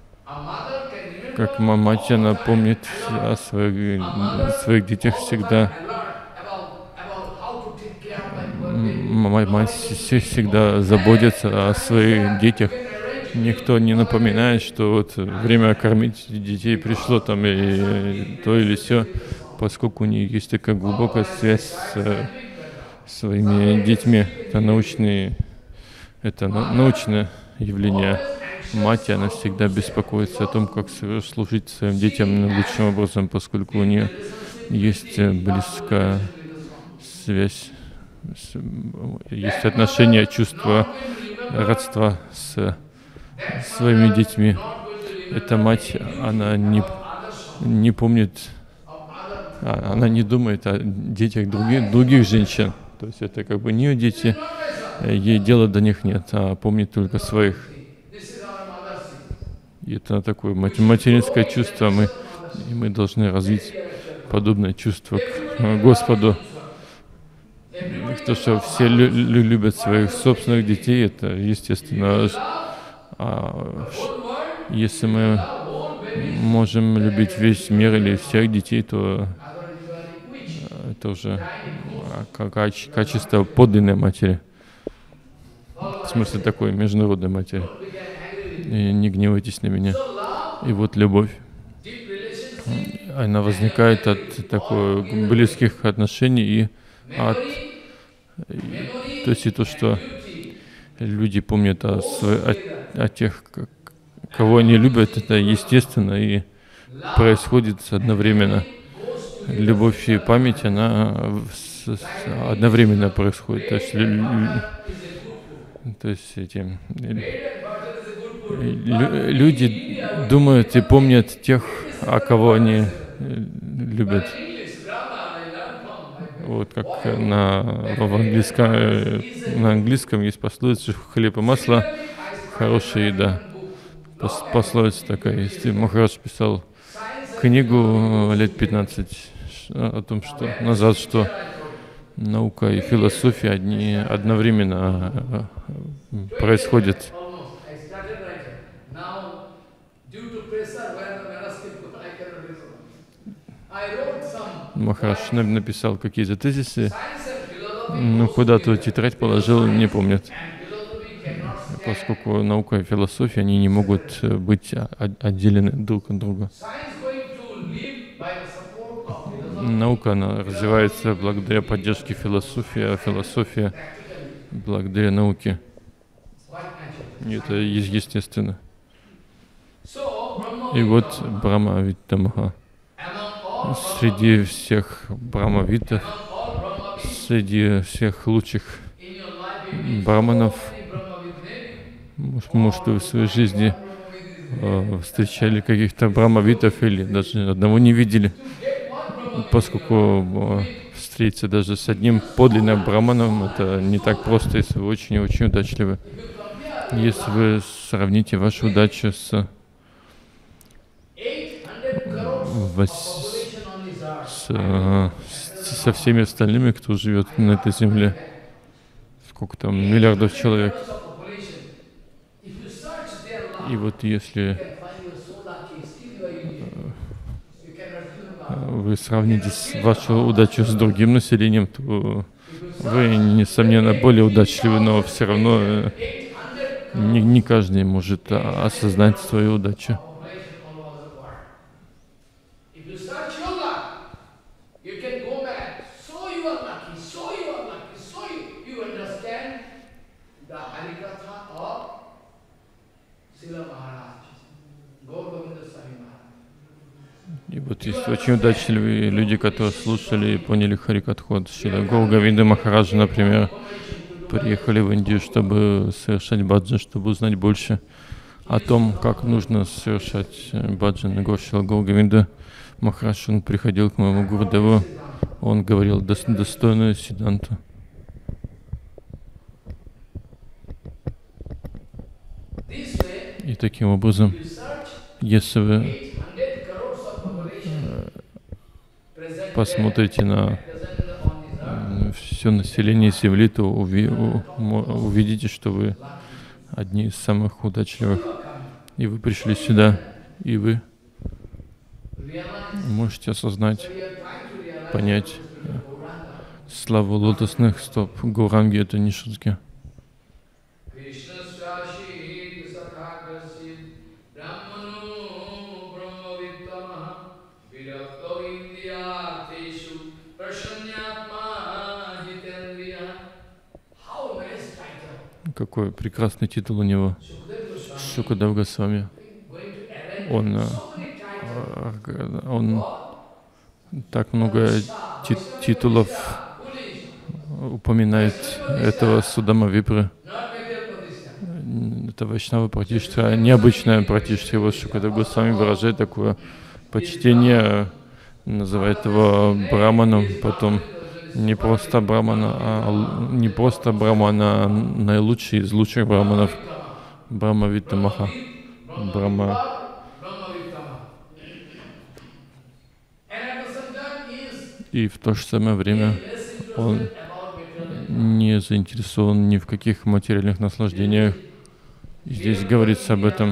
Как мать, она помнит о своих детях всегда. Мать всегда заботится о своих детях. Никто не напоминает, что вот время кормить детей пришло там, и то или сё, поскольку у нее есть такая глубокая связь с своими детьми. Это научное явление. Мать, она всегда беспокоится о том, как служить своим детям наилучшим образом, поскольку у нее есть близкая связь, есть отношения, чувства, родства с своими детьми. Эта мать, она не помнит, она не думает о детях других женщин. То есть это как бы не ее дети, ей дела до них нет, а помнит только своих. И это такое материнское чувство, и мы должны развить подобное чувство к Господу. То, что все любят своих собственных детей, это естественно. Если мы можем любить весь мир или всех детей, то это уже качество подлинной матери. В смысле такой международной матери. И не гневайтесь на меня. И вот любовь, она возникает от таких близких отношений и то есть и то, что люди помнят о тех, кого они любят, это естественно и происходит одновременно. Любовь и память, она одновременно происходит. То есть люди думают и помнят тех, кого они любят. Вот как на английском есть пословица: хлеб и масло, хорошая еда. Пословица такая есть. И Махарадж писал книгу лет 15 о том, что наука и философия одновременно происходят. Махарадж написал какие-то тезисы, но куда-то тетрадь положил, не помнит. Поскольку наука и философия, они не могут быть отделены друг от друга. Наука, она развивается благодаря поддержке философии, а философия благодаря науке. И это естественно. И вот Брахма-виддха-маха. Среди всех брахмавидов, среди всех лучших браманов, может, вы в своей жизни встречали каких-то брахмавидов или даже одного не видели, поскольку встретиться даже с одним подлинным браманом, это не так просто, если вы очень-очень удачливы. Если вы сравните вашу удачу со всеми остальными, кто живет на этой земле, сколько там миллиардов человек. И вот если вы сравните вашу удачу с другим населением, то вы, несомненно, более удачливы, но все равно Не каждый может осознать свою удачу. population all over the world. If you search your luck, you can go back. So you are lucky, so you are lucky, so you understand the Harikatha of Srila Maharaj, Gaur Govinda Swami Maharaj. И вот есть очень удачливые люди, которые слушали и поняли Харикатху от Шрила Гаур Говинды Махараджа, например, приехали в Индию, чтобы совершать баджан, чтобы узнать больше о том, как нужно совершать баджан. Шрила Гаур Говинда Махарадж, он приходил к моему Гурудеву, он говорил достойную сиддханту. И таким образом, если вы посмотрите на все население Земли, то увидите, что вы одни из самых удачливых. И вы пришли сюда, и вы можете осознать, понять славу лотосных стоп Гауранги. Это не шутки. Какой прекрасный титул у него. Шукадев Госвами. Он так много титулов упоминает этого Судама Випры. Это Вайшнава Пратиштха, необычная Пратиштха. Вот Шукадев Госвами выражает такое почтение, называет его Браманом, потом не просто Брамана, а наилучший из лучших Браманов, Брахма Виттамаха, Брахма. И в то же самое время он не заинтересован ни в каких материальных наслаждениях. Здесь говорится об этом.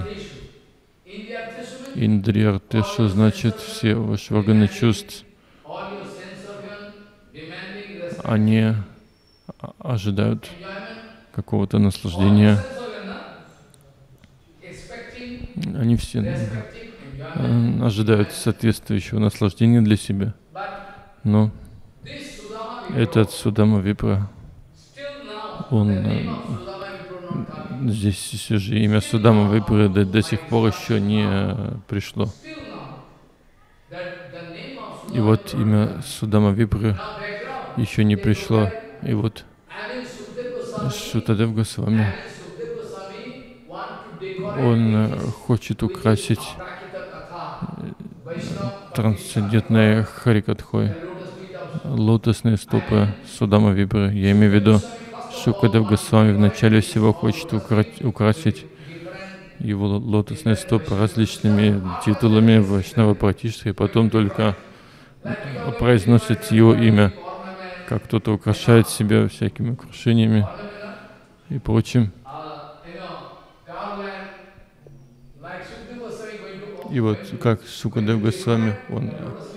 Индриартеша значит все ваши органы чувств. Они ожидают какого-то наслаждения. Они все ожидают соответствующего наслаждения для себя. Но этот Судама Випра, здесь все же имя Судама Випры до сих пор еще не пришло. И вот имя Судама Випры еще не пришло. И вот Шукадев Госвами, он хочет украсить трансцендентной Харикатхой лотосные стопы Судама Випры. Я имею в виду, Шукадев Госвами вначале всего хочет украсить его лотосные стопы различными титулами Вайшнава Пратиштха, и потом только произносит его имя, как кто-то украшает себя всякими украшениями и прочим. И вот как Шукадев Госвами, он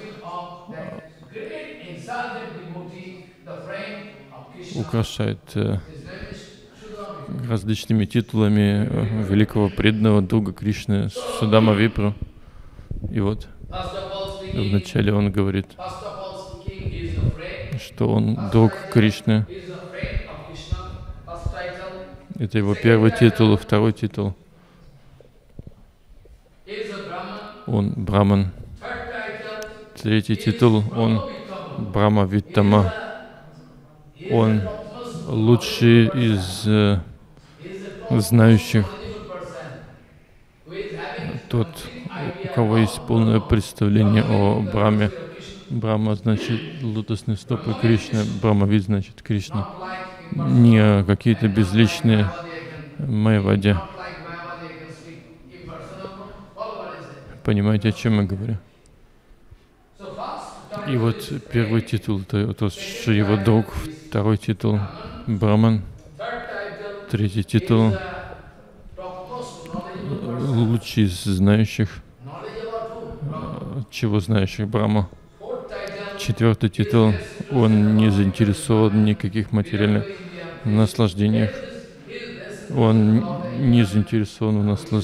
украшает различными титулами великого преданного друга Кришны Судама Випру. И вот вначале он говорит, что он друг Кришны. Это его первый титул, второй титул. Он Браман. Третий титул, он Брахма Виттама. Он лучший из знающих, тот, у кого есть полное представление о Брахме. Брахма значит лотосные стопы Кришны, Брахмавид значит Кришна. Не какие-то безличные майявади. Понимаете, о чем я говорю? И вот первый титул, тот, что его друг, второй титул Браман, третий титул лучший из знающих, чего знающих Брахма. Четвертый титул, он не заинтересован в никаких материальных наслаждениях. Он не заинтересован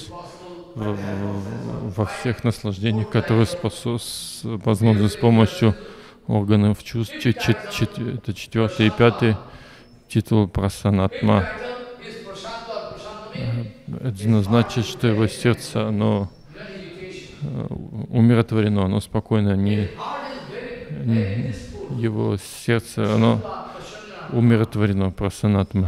во всех наслаждениях, которые возможны с помощью органов чувств. Это 4-й и 5-й титул Прасанатма. Это значит, что его сердце, оно умиротворено, оно спокойно, его сердце, оно умиротворено, Прасанатма.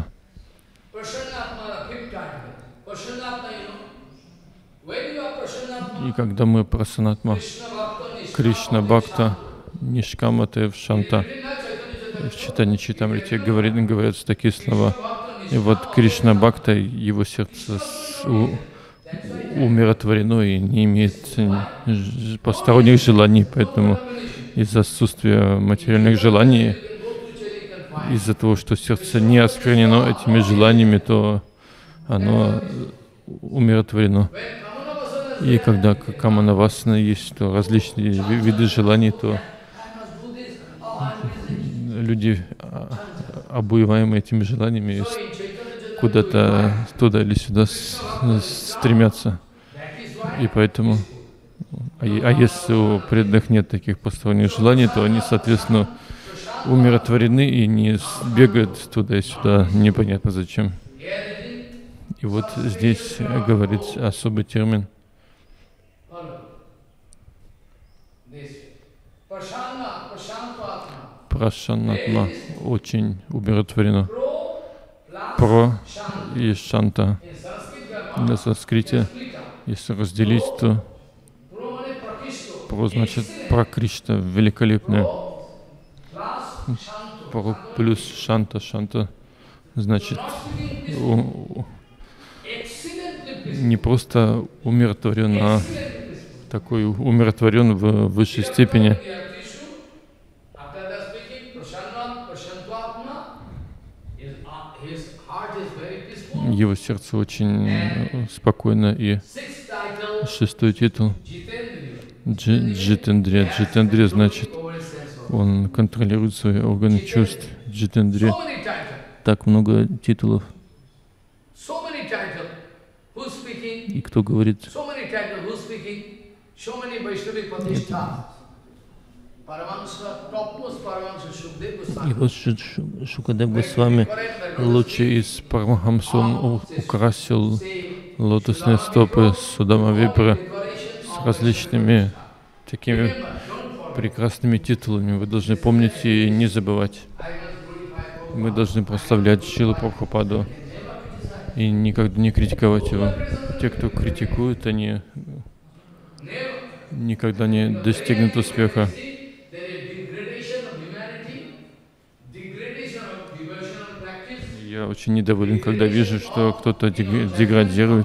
И когда мы Прасанатма, Кришна Бхакта, Нишкамата Шанта, в Чайтанья Чайтамрите говорятся такие слова. И вот Кришна Бхакта, его сердце умиротворено и не имеет посторонних желаний, поэтому из-за отсутствия материальных желаний, из-за того, что сердце не осквернено этими желаниями, то оно умиротворено. И когда камана-васана есть, то различные виды желаний, то люди, обуеваемые этими желаниями, куда-то туда или сюда стремятся. И поэтому, если у преданных нет таких посторонних желаний, то они, соответственно, умиротворены и не бегают туда и сюда непонятно зачем. И вот здесь говорится особый термин. Прашанатма очень умиротворено. Про и шанта. На санскрите, если разделить, то про значит пракришта, великолепное. Про плюс шанта. Шанта значит не просто умиротворен, а такой умиротворен в высшей степени. Его сердце очень спокойно. И 6-й титул Джитендрия. Джитендрия значит, он контролирует свои органы чувств. Джитендрия. Так много титулов. И кто говорит? И вот Шукадев Госвами, лучший из Парамахамс, он украсил лотосные стопы Судама Випра с различными такими прекрасными титулами. Вы должны помнить и не забывать. Мы должны прославлять Шрилу Прабхупаду и никогда не критиковать его. Те, кто критикует, они никогда не достигнут успеха. Я очень недоволен, когда вижу, что кто-то деградирует.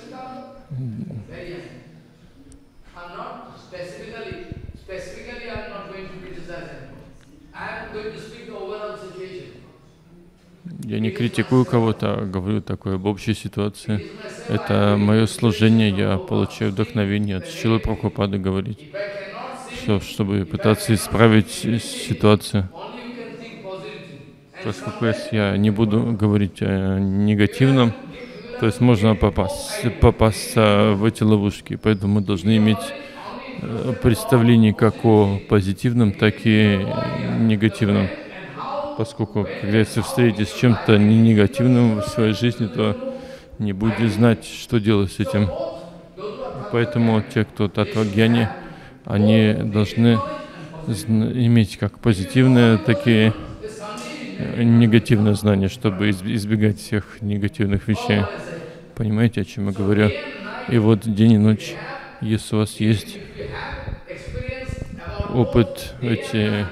Я не критикую кого-то, а говорю такое об общей ситуации. Это мое служение, я получаю вдохновение от Шрилы Прабхупады говорить, чтобы пытаться исправить ситуацию. Поскольку если я не буду говорить о негативном, то есть можно попасться в эти ловушки. Поэтому мы должны иметь представление как о позитивном, так и негативном. Поскольку, когда если встретитесь с чем-то негативным в своей жизни, то не будете знать, что делать с этим. Поэтому те, кто татвагьяни, они должны иметь как позитивные, так и негативные знания, чтобы избегать всех негативных вещей. Понимаете, о чем я говорю? И вот день и ночь, если у вас есть опыт эти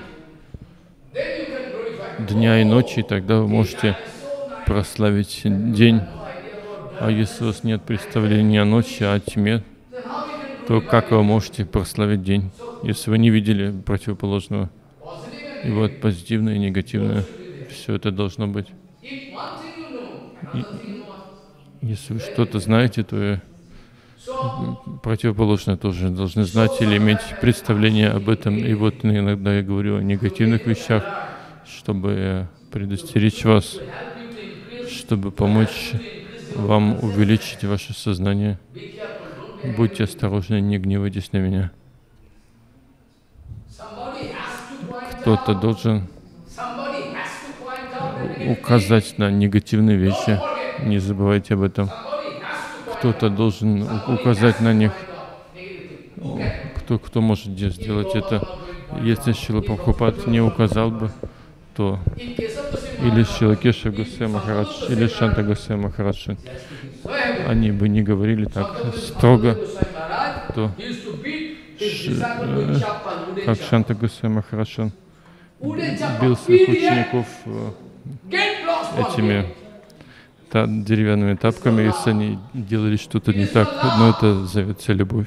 дня и ночи, тогда вы можете прославить день. А если у вас нет представления о ночи, о тьме, то как вы можете прославить день, если вы не видели противоположного? И вот позитивное и негативное, все это должно быть. И если вы что-то знаете, то противоположное тоже должны знать или иметь представление об этом. И вот иногда я говорю о негативных вещах, чтобы предостеречь вас, чтобы помочь вам увеличить ваше сознание. Be careful, don't be Будьте angry with me. осторожны, не гневайтесь на меня. Somebody has to point Кто-то out. должен Somebody has to point out the negative thing. указать на негативные Don't вещи. forget. Не забывайте об этом. Somebody has to point Кто-то out. должен Somebody указать has на to них. point out negative thing. Who can? Кто может сделать это? Если Шрила If Прабхупад не указал бы, то in case of the или Srimad Шрила Bhagavatam, Кешава if Госвами Махарадж, Sadhguru или Goswami Шанта Maharaj, Госвами Махарадж, they are speaking so heavily. они бы не говорили так Sadhguru строго, Goswami Maharaj, то he used to beat his disciple with chappal, wooden как chappal. Шанта Госвами Махарадж, он Wooden chappal. бил своих Beat here, учеников get lost for этими me. деревянными тапками, если они делали что-то не так, но это зовется любовь.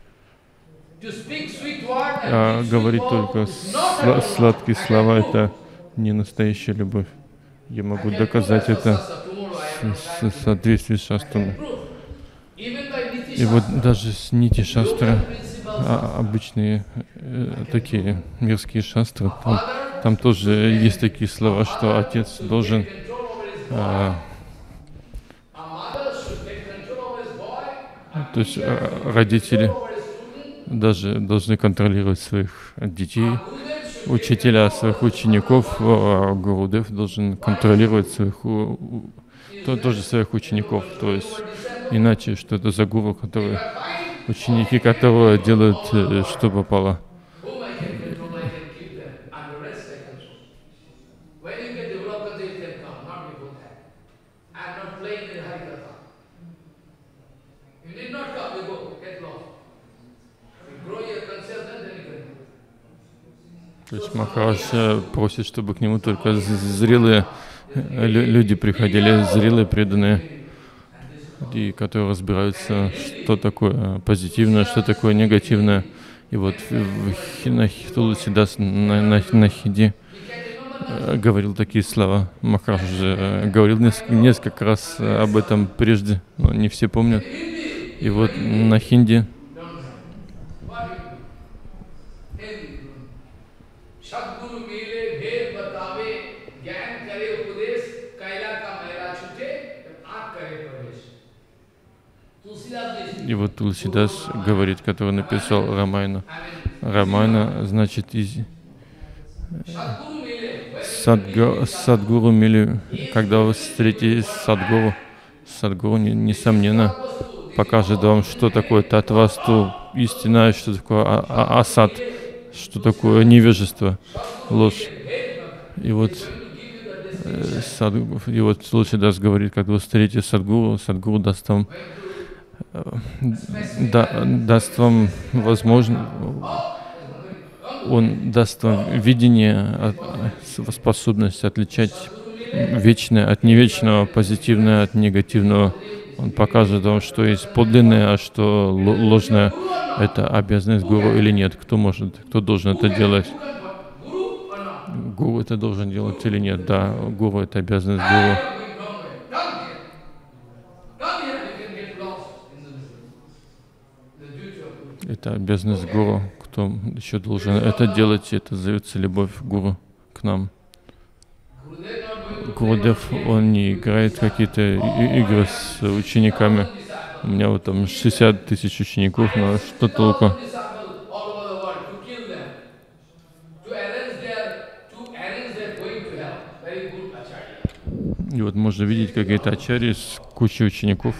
To speak sweet word and А give sweet говорить word только is not a true сладкие love. I слова — can prove. это не настоящая любовь. Я I могу can доказать prove as это Sasa tomorrow. I have no в time to соответствии с I шастрами. can prove. Even by Niti И вот Shastra, даже с нити шастры, local principles, обычные такие мирские шастры, father там тоже есть такие слова, что отец должен take control over his boy. а, A mother should take control over his boy. A то есть teacher should take родители control over his student. даже должны контролировать своих детей, A Gurudev should take учителя control своих over учеников, а Гурудев должен контролировать своих тоже своих учеников. То есть иначе что это за гуру, который ученики которого делают что попало. whom I can control, I can keep them, and the rest I control. When you get developed, then you can come, not before that. I'm not playing in Harikatha. You did not come, you go, get lost. You grow your consciousness, then you can do. То есть Махарадж просит, чтобы к нему только зрелые люди приходили, зрелые преданные, и которые разбираются, что такое позитивное, что такое негативное. И вот Туласидас на Хинди говорил такие слова. Махарадж говорил несколько раз об этом прежде, но не все помнят. И вот на хинди Sadguru mile bhed batave, gyan kare upadesh, kaila ka maila chute, aap kare pravesh. Tulsidas И вот Тулсидас говорит, который написал Рамайну. Рамайна значит Садгуру мили. Когда вы встретитесь с Садгуру, Садгуру несомненно покажет вам, что такое татвасту, истина, что такое асад, что такое невежество, ложь. И вот Тулсидас говорит, когда вы встретите Садгуру, Садгуру даст вам возможность, он даст вам видение, способность отличать вечное от невечного, позитивное от негативного. Он покажет вам, что есть подлинное, а что ложное. Это обязанность гуру или нет? Кто должен это делать? Гуру это должен делать или нет? Да, гуру это обязанность гуру. Это обязанность гуру. Кто еще должен это делать? Это зовется любовь гуру к нам. Гурудев, он не играет какие-то игры с учениками. У меня вот там 60 тысяч учеников, но что толку? И вот можно видеть какие-то ачарьи с кучей учеников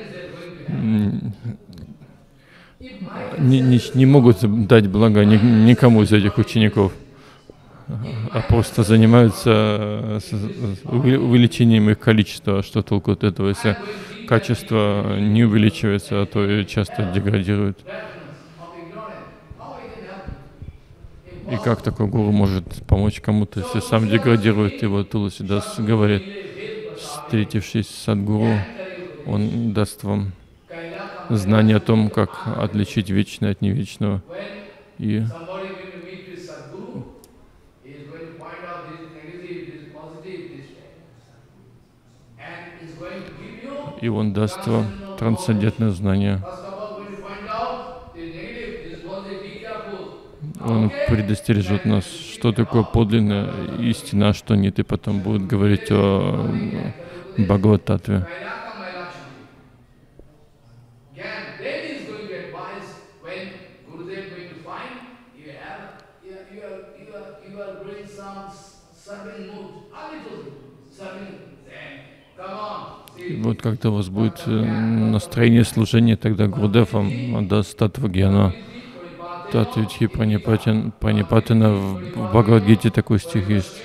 не могут дать благо никому из этих учеников, а просто занимаются увеличением их количества. Что толку от этого, если качество не увеличивается, а то и часто деградирует? И как такой гуру может помочь кому-то, если сам деградирует? И вот Туласидас говорит, встретившись с Садгуру, он даст вам знание о том, как отличить вечное от невечного. И он даст вам трансцендентное знание. Он предостережет нас, что такое подлинная истина, а что нет, и потом будет говорить о Бхагават-татве. И вот когда у вас будет настроение служения, тогда Гурудев вам отдаст Татва-гьяну. Татвичхи Пранипатана в Бхагавад-гите такой стих есть.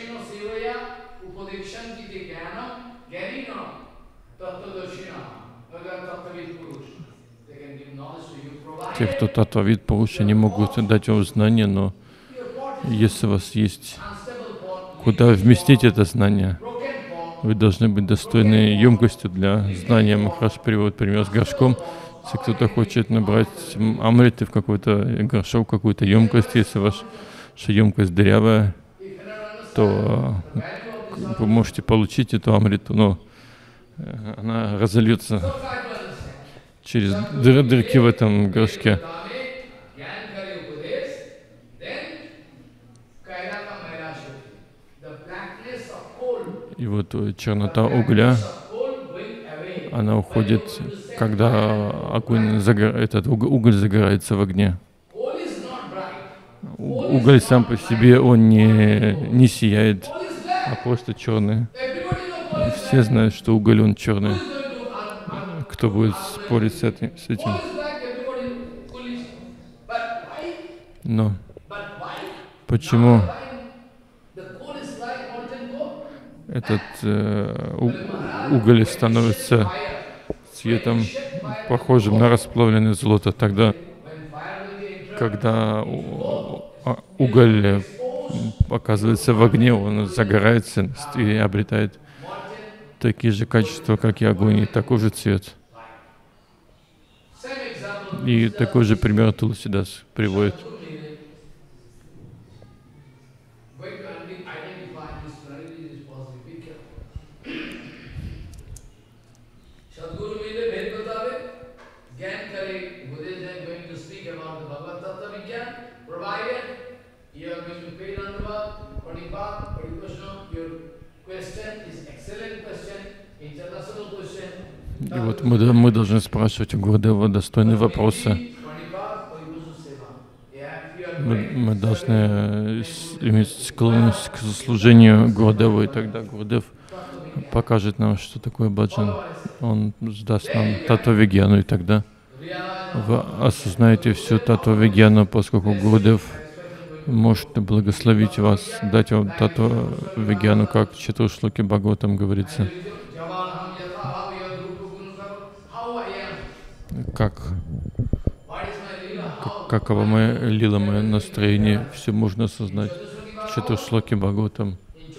Те, кто Татвавид Пуруша, не могут дать вам знания, но если у вас есть куда вместить это знание, вы должны быть достойны емкостью для знания. Махарадж приводит пример с горшком. Если кто-то хочет набрать амриты в какой-то горшок, какую-то емкость, если ваша емкость дырявая, то вы можете получить эту амриту, но она разольется через дырки в этом горшке. И вот чернота угля, она уходит, когда огонь этот уголь загорается в огне. Уголь сам по себе, он не сияет, а просто черный. И все знают, что уголь, он черный. Кто будет спорить с этим? Но почему этот уголь становится цветом, похожим на расплавленное золото? Тогда, когда уголь оказывается в огне, он загорается и обретает такие же качества, как и огонь, и такой же цвет. И такой же пример Туласидас приводит. И вот мы должны спрашивать у Гурудева достойные вопросы. Мы должны иметь склонность к служению Гурудеву, и тогда Гурудев покажет нам, что такое баджан. Он даст нам Татва-гьяну, и тогда вы осознаете всю Татва-гьяну, поскольку Гурудев может благословить вас, дать вам Татва-гьяну, как в Чатуршлоке Бхагаватам говорится. Какова моя лила, мое настроение, все можно осознать. В Чатуршлоке Бхагаватам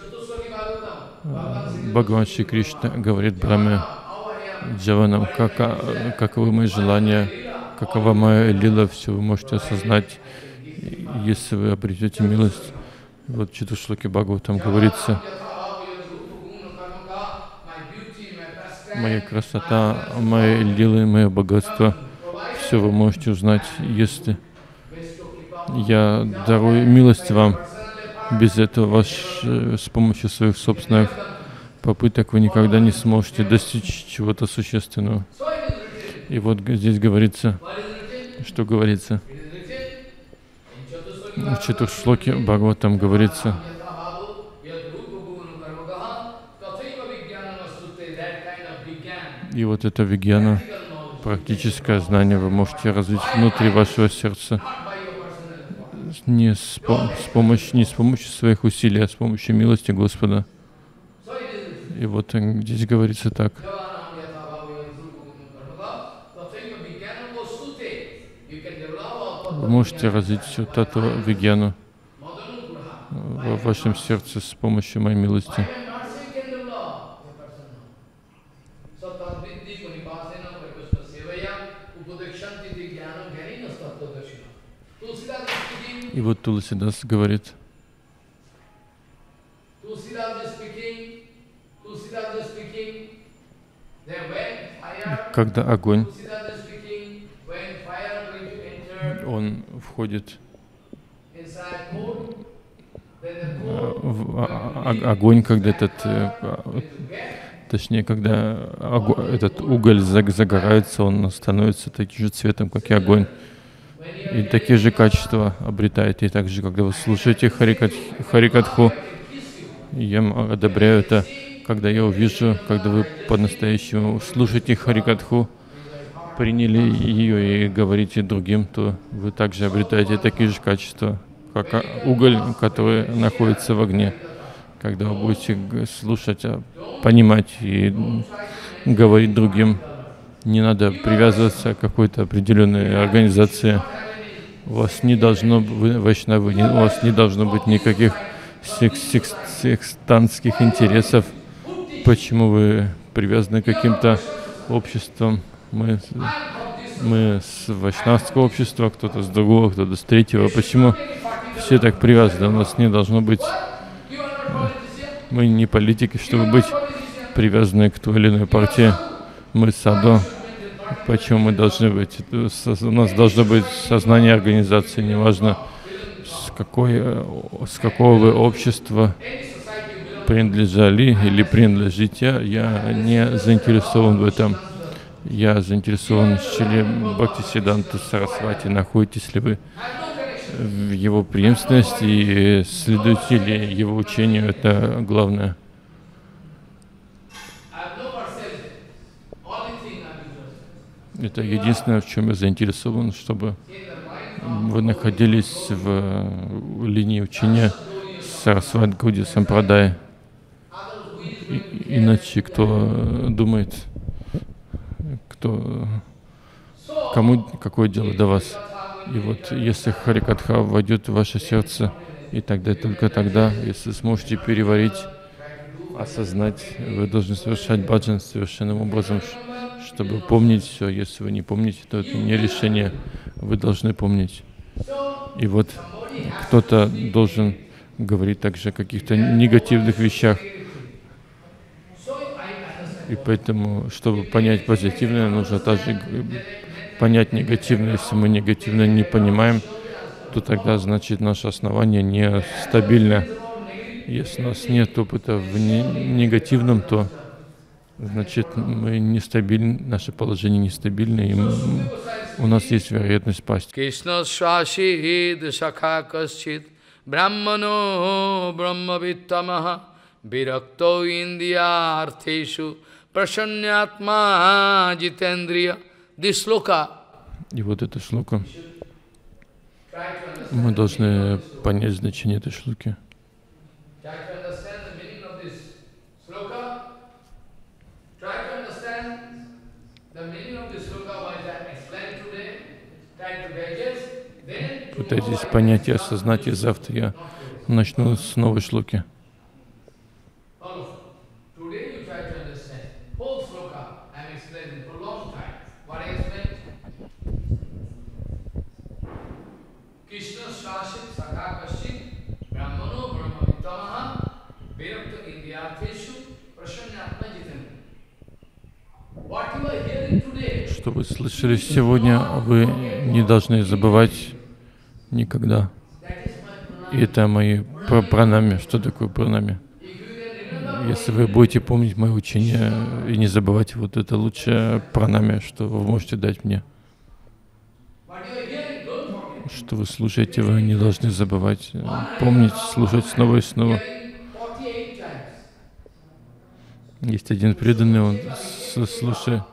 Бхагаван Шри Кришна говорит Брахме Джаванам, каковы мои желания, какова моя лила, все вы можете осознать, если вы обретете милость. Вот в Чатуршлоке Бхагаватам говорится: моя красота, мои лилы, мое богатство, все вы можете узнать, если я дарую милость вам. Без этого с помощью своих собственных попыток вы никогда не сможете достичь чего-то существенного. И вот здесь говорится, что говорится. В Чатуршлоке Бхагаватам говорится: и вот это вигьяна, практическое знание вы можете развить внутри вашего сердца не с помощью своих усилий, а с помощью милости Господа. И вот здесь говорится так. Вы можете развить всю Татва-гьяну в вашем сердце с помощью моей милости. И вот Туласидас говорит, когда огонь, он входит в огонь, когда точнее, когда этот уголь загорается, он становится таким же цветом, как и огонь. И такие же качества обретает. И также, когда вы слушаете Харикатху, Я одобряю это, когда я увижу, когда вы по-настоящему слушаете Харикатху, приняли ее и говорите другим, то вы также обретаете такие же качества, как уголь, который находится в огне. Когда вы будете слушать, понимать и говорить другим, не надо привязываться к какой-то определенной организации. У вас не должно быть, вайшнавы, у вас не должно быть никаких секстантских интересов. Почему вы привязаны к каким-то обществам? Мы с вайшнавского общества, кто-то с другого, кто-то с третьего. Почему все так привязаны? У нас не должно быть... Мы не политики, чтобы быть привязаны к той или иной партии. Мы саду. Почему мы должны быть? У нас должно быть сознание организации, неважно, с какого вы общества принадлежали или принадлежите. Я не заинтересован в этом. Я заинтересован в Шриле Бхактисиданта Сарасвати. Находитесь ли вы в его преемственности и следуете ли его учению? Это главное. Это единственное, в чем я заинтересован, чтобы вы находились в линии учения Сарасвати Гауди Сампрадай. Иначе кто думает, кому какое дело до вас? И вот если Харикатха войдет в ваше сердце, и тогда, только тогда, если сможете переварить, осознать, вы должны совершать баджан совершенным образом, чтобы помнить все. Если вы не помните, то это не решение, вы должны помнить. И вот кто-то должен говорить также о каких-то негативных вещах. И поэтому, чтобы понять позитивное, нужно также понять негативное. Если мы негативное не понимаем, то тогда, значит, наше основание не стабильно. Если у нас нет опыта в негативном, то, значит, мы нестабильны, наше положение нестабильно, и у нас есть вероятность пасть. Кришна свашид сакха кашчит брахмано брахмавиттамаха virakto indiyartheshu prasannatma jitendriya. This sloka. И вот эта шлока, мы должны понять значение этой шлоки. Пытайтесь понять и осознать, и завтра я начну с новой шлоки. Что вы слышали сегодня, вы не должны забывать никогда. И это мои пранами. Что такое пранами? Если вы будете помнить мое учение и не забывать, вот это лучшее пранами, что вы можете дать мне. Что вы слушаете, вы не должны забывать. Помнить, слушать снова и снова. Есть один преданный, он слушает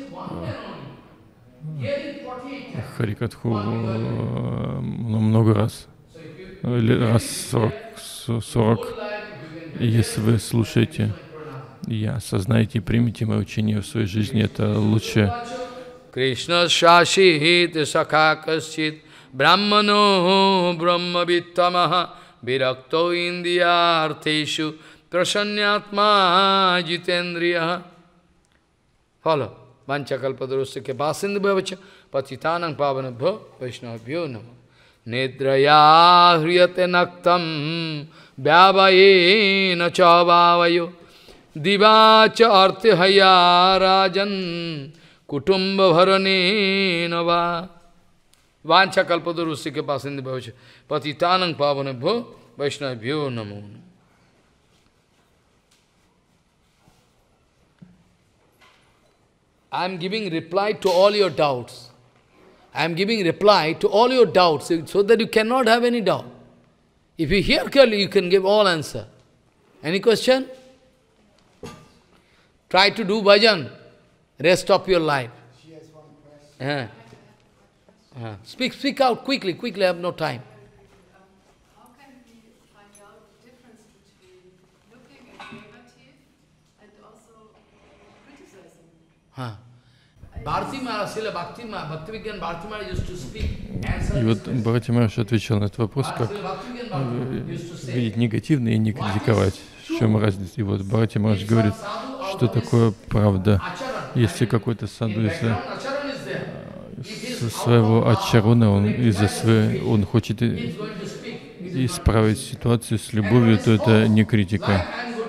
Харикатху много раз, раз 40. И если вы слушаете и осознаете и примете мое учение в своей жизни, это лучше. Кришна шашихит сакха кашчит брахмано брахмавиттамаха virakto indiyartheshu prasannatma jitendriya. Follow. Vanchakalpatarusya kepasindhu bhavacha patitanang pavanabhyo vaishnavabhyo namo. Nedraya hriyate naktam vyavayena cha vavayo divacha arthihaya rajan kutumba bharanena va. Vanchakalpatarusya kepasindhu bhavacha patitanang pavanabhyo vaishnavabhyo namo. I am giving reply to all your doubts. I am giving reply to all your doubts so that you cannot have any doubt. If you hear clearly, you can give all answer. Any question? Try to do bhajan rest of your life. Speak out quickly, I have no time. How can we find out the difference between looking at negative and also criticizing? Bharati Maharaj, Srila Bhakti Maharaj, Bhaktivinoda Bharati Maharaj used to speak, answer И вот this question. Бхарати Махарадж отвечал на этот вопрос, как Srila Bhaktivinoda Bharati used to say, видеть негативное и не критиковать. В чем разница? И вот Бхарати Махарадж говорит, что такое правда. Если какой-то саду из своего ачарона, он хочет исправить ситуацию с любовью, то это не критика.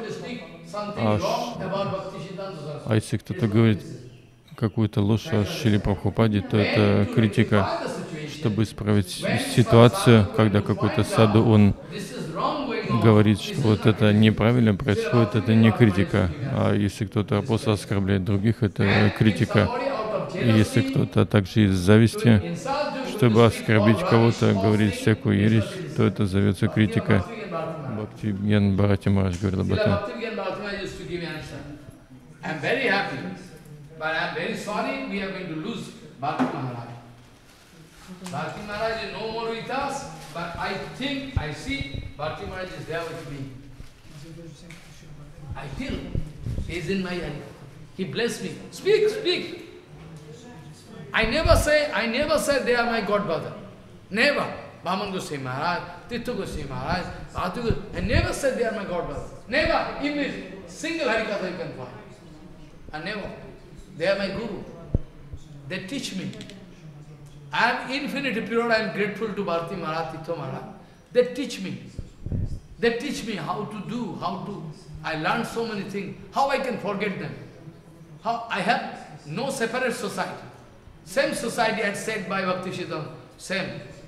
А если кто-то говорит какую-то ложь о Шриле Прабхупаде, то это критика. Чтобы исправить ситуацию, когда какой-то саду, он говорит, что вот это неправильно происходит, это не критика. А если кто-то просто оскорбляет других, это критика. И если кто-то также из зависти, чтобы оскорбить кого-то, говорить всякую ересь, то это зовется критика. Бхактивinoda Бхарати Махарадж говорил об этом. Bharati Maharaj is no more with us, but I think, I see, Bharati Maharaj is there with me. I feel he is in my eye. He blessed me. Speak. I never say they are my godfather. Never. Bhaman Goswami Maharaj, Tirtha Goswami Maharaj, Bhakti Goswami, I never said they are my godfather. Never. Even single Harikatha you can find. I never. They are my guru. They teach me. I am infinite pure, I am grateful to Bharati Maharaj, Tirtha Maharaj. They teach me. They teach me how to do, I learned so many things. How I can forget them? How I have no separate society. Same society had said by Bhakti Siddhanta, same.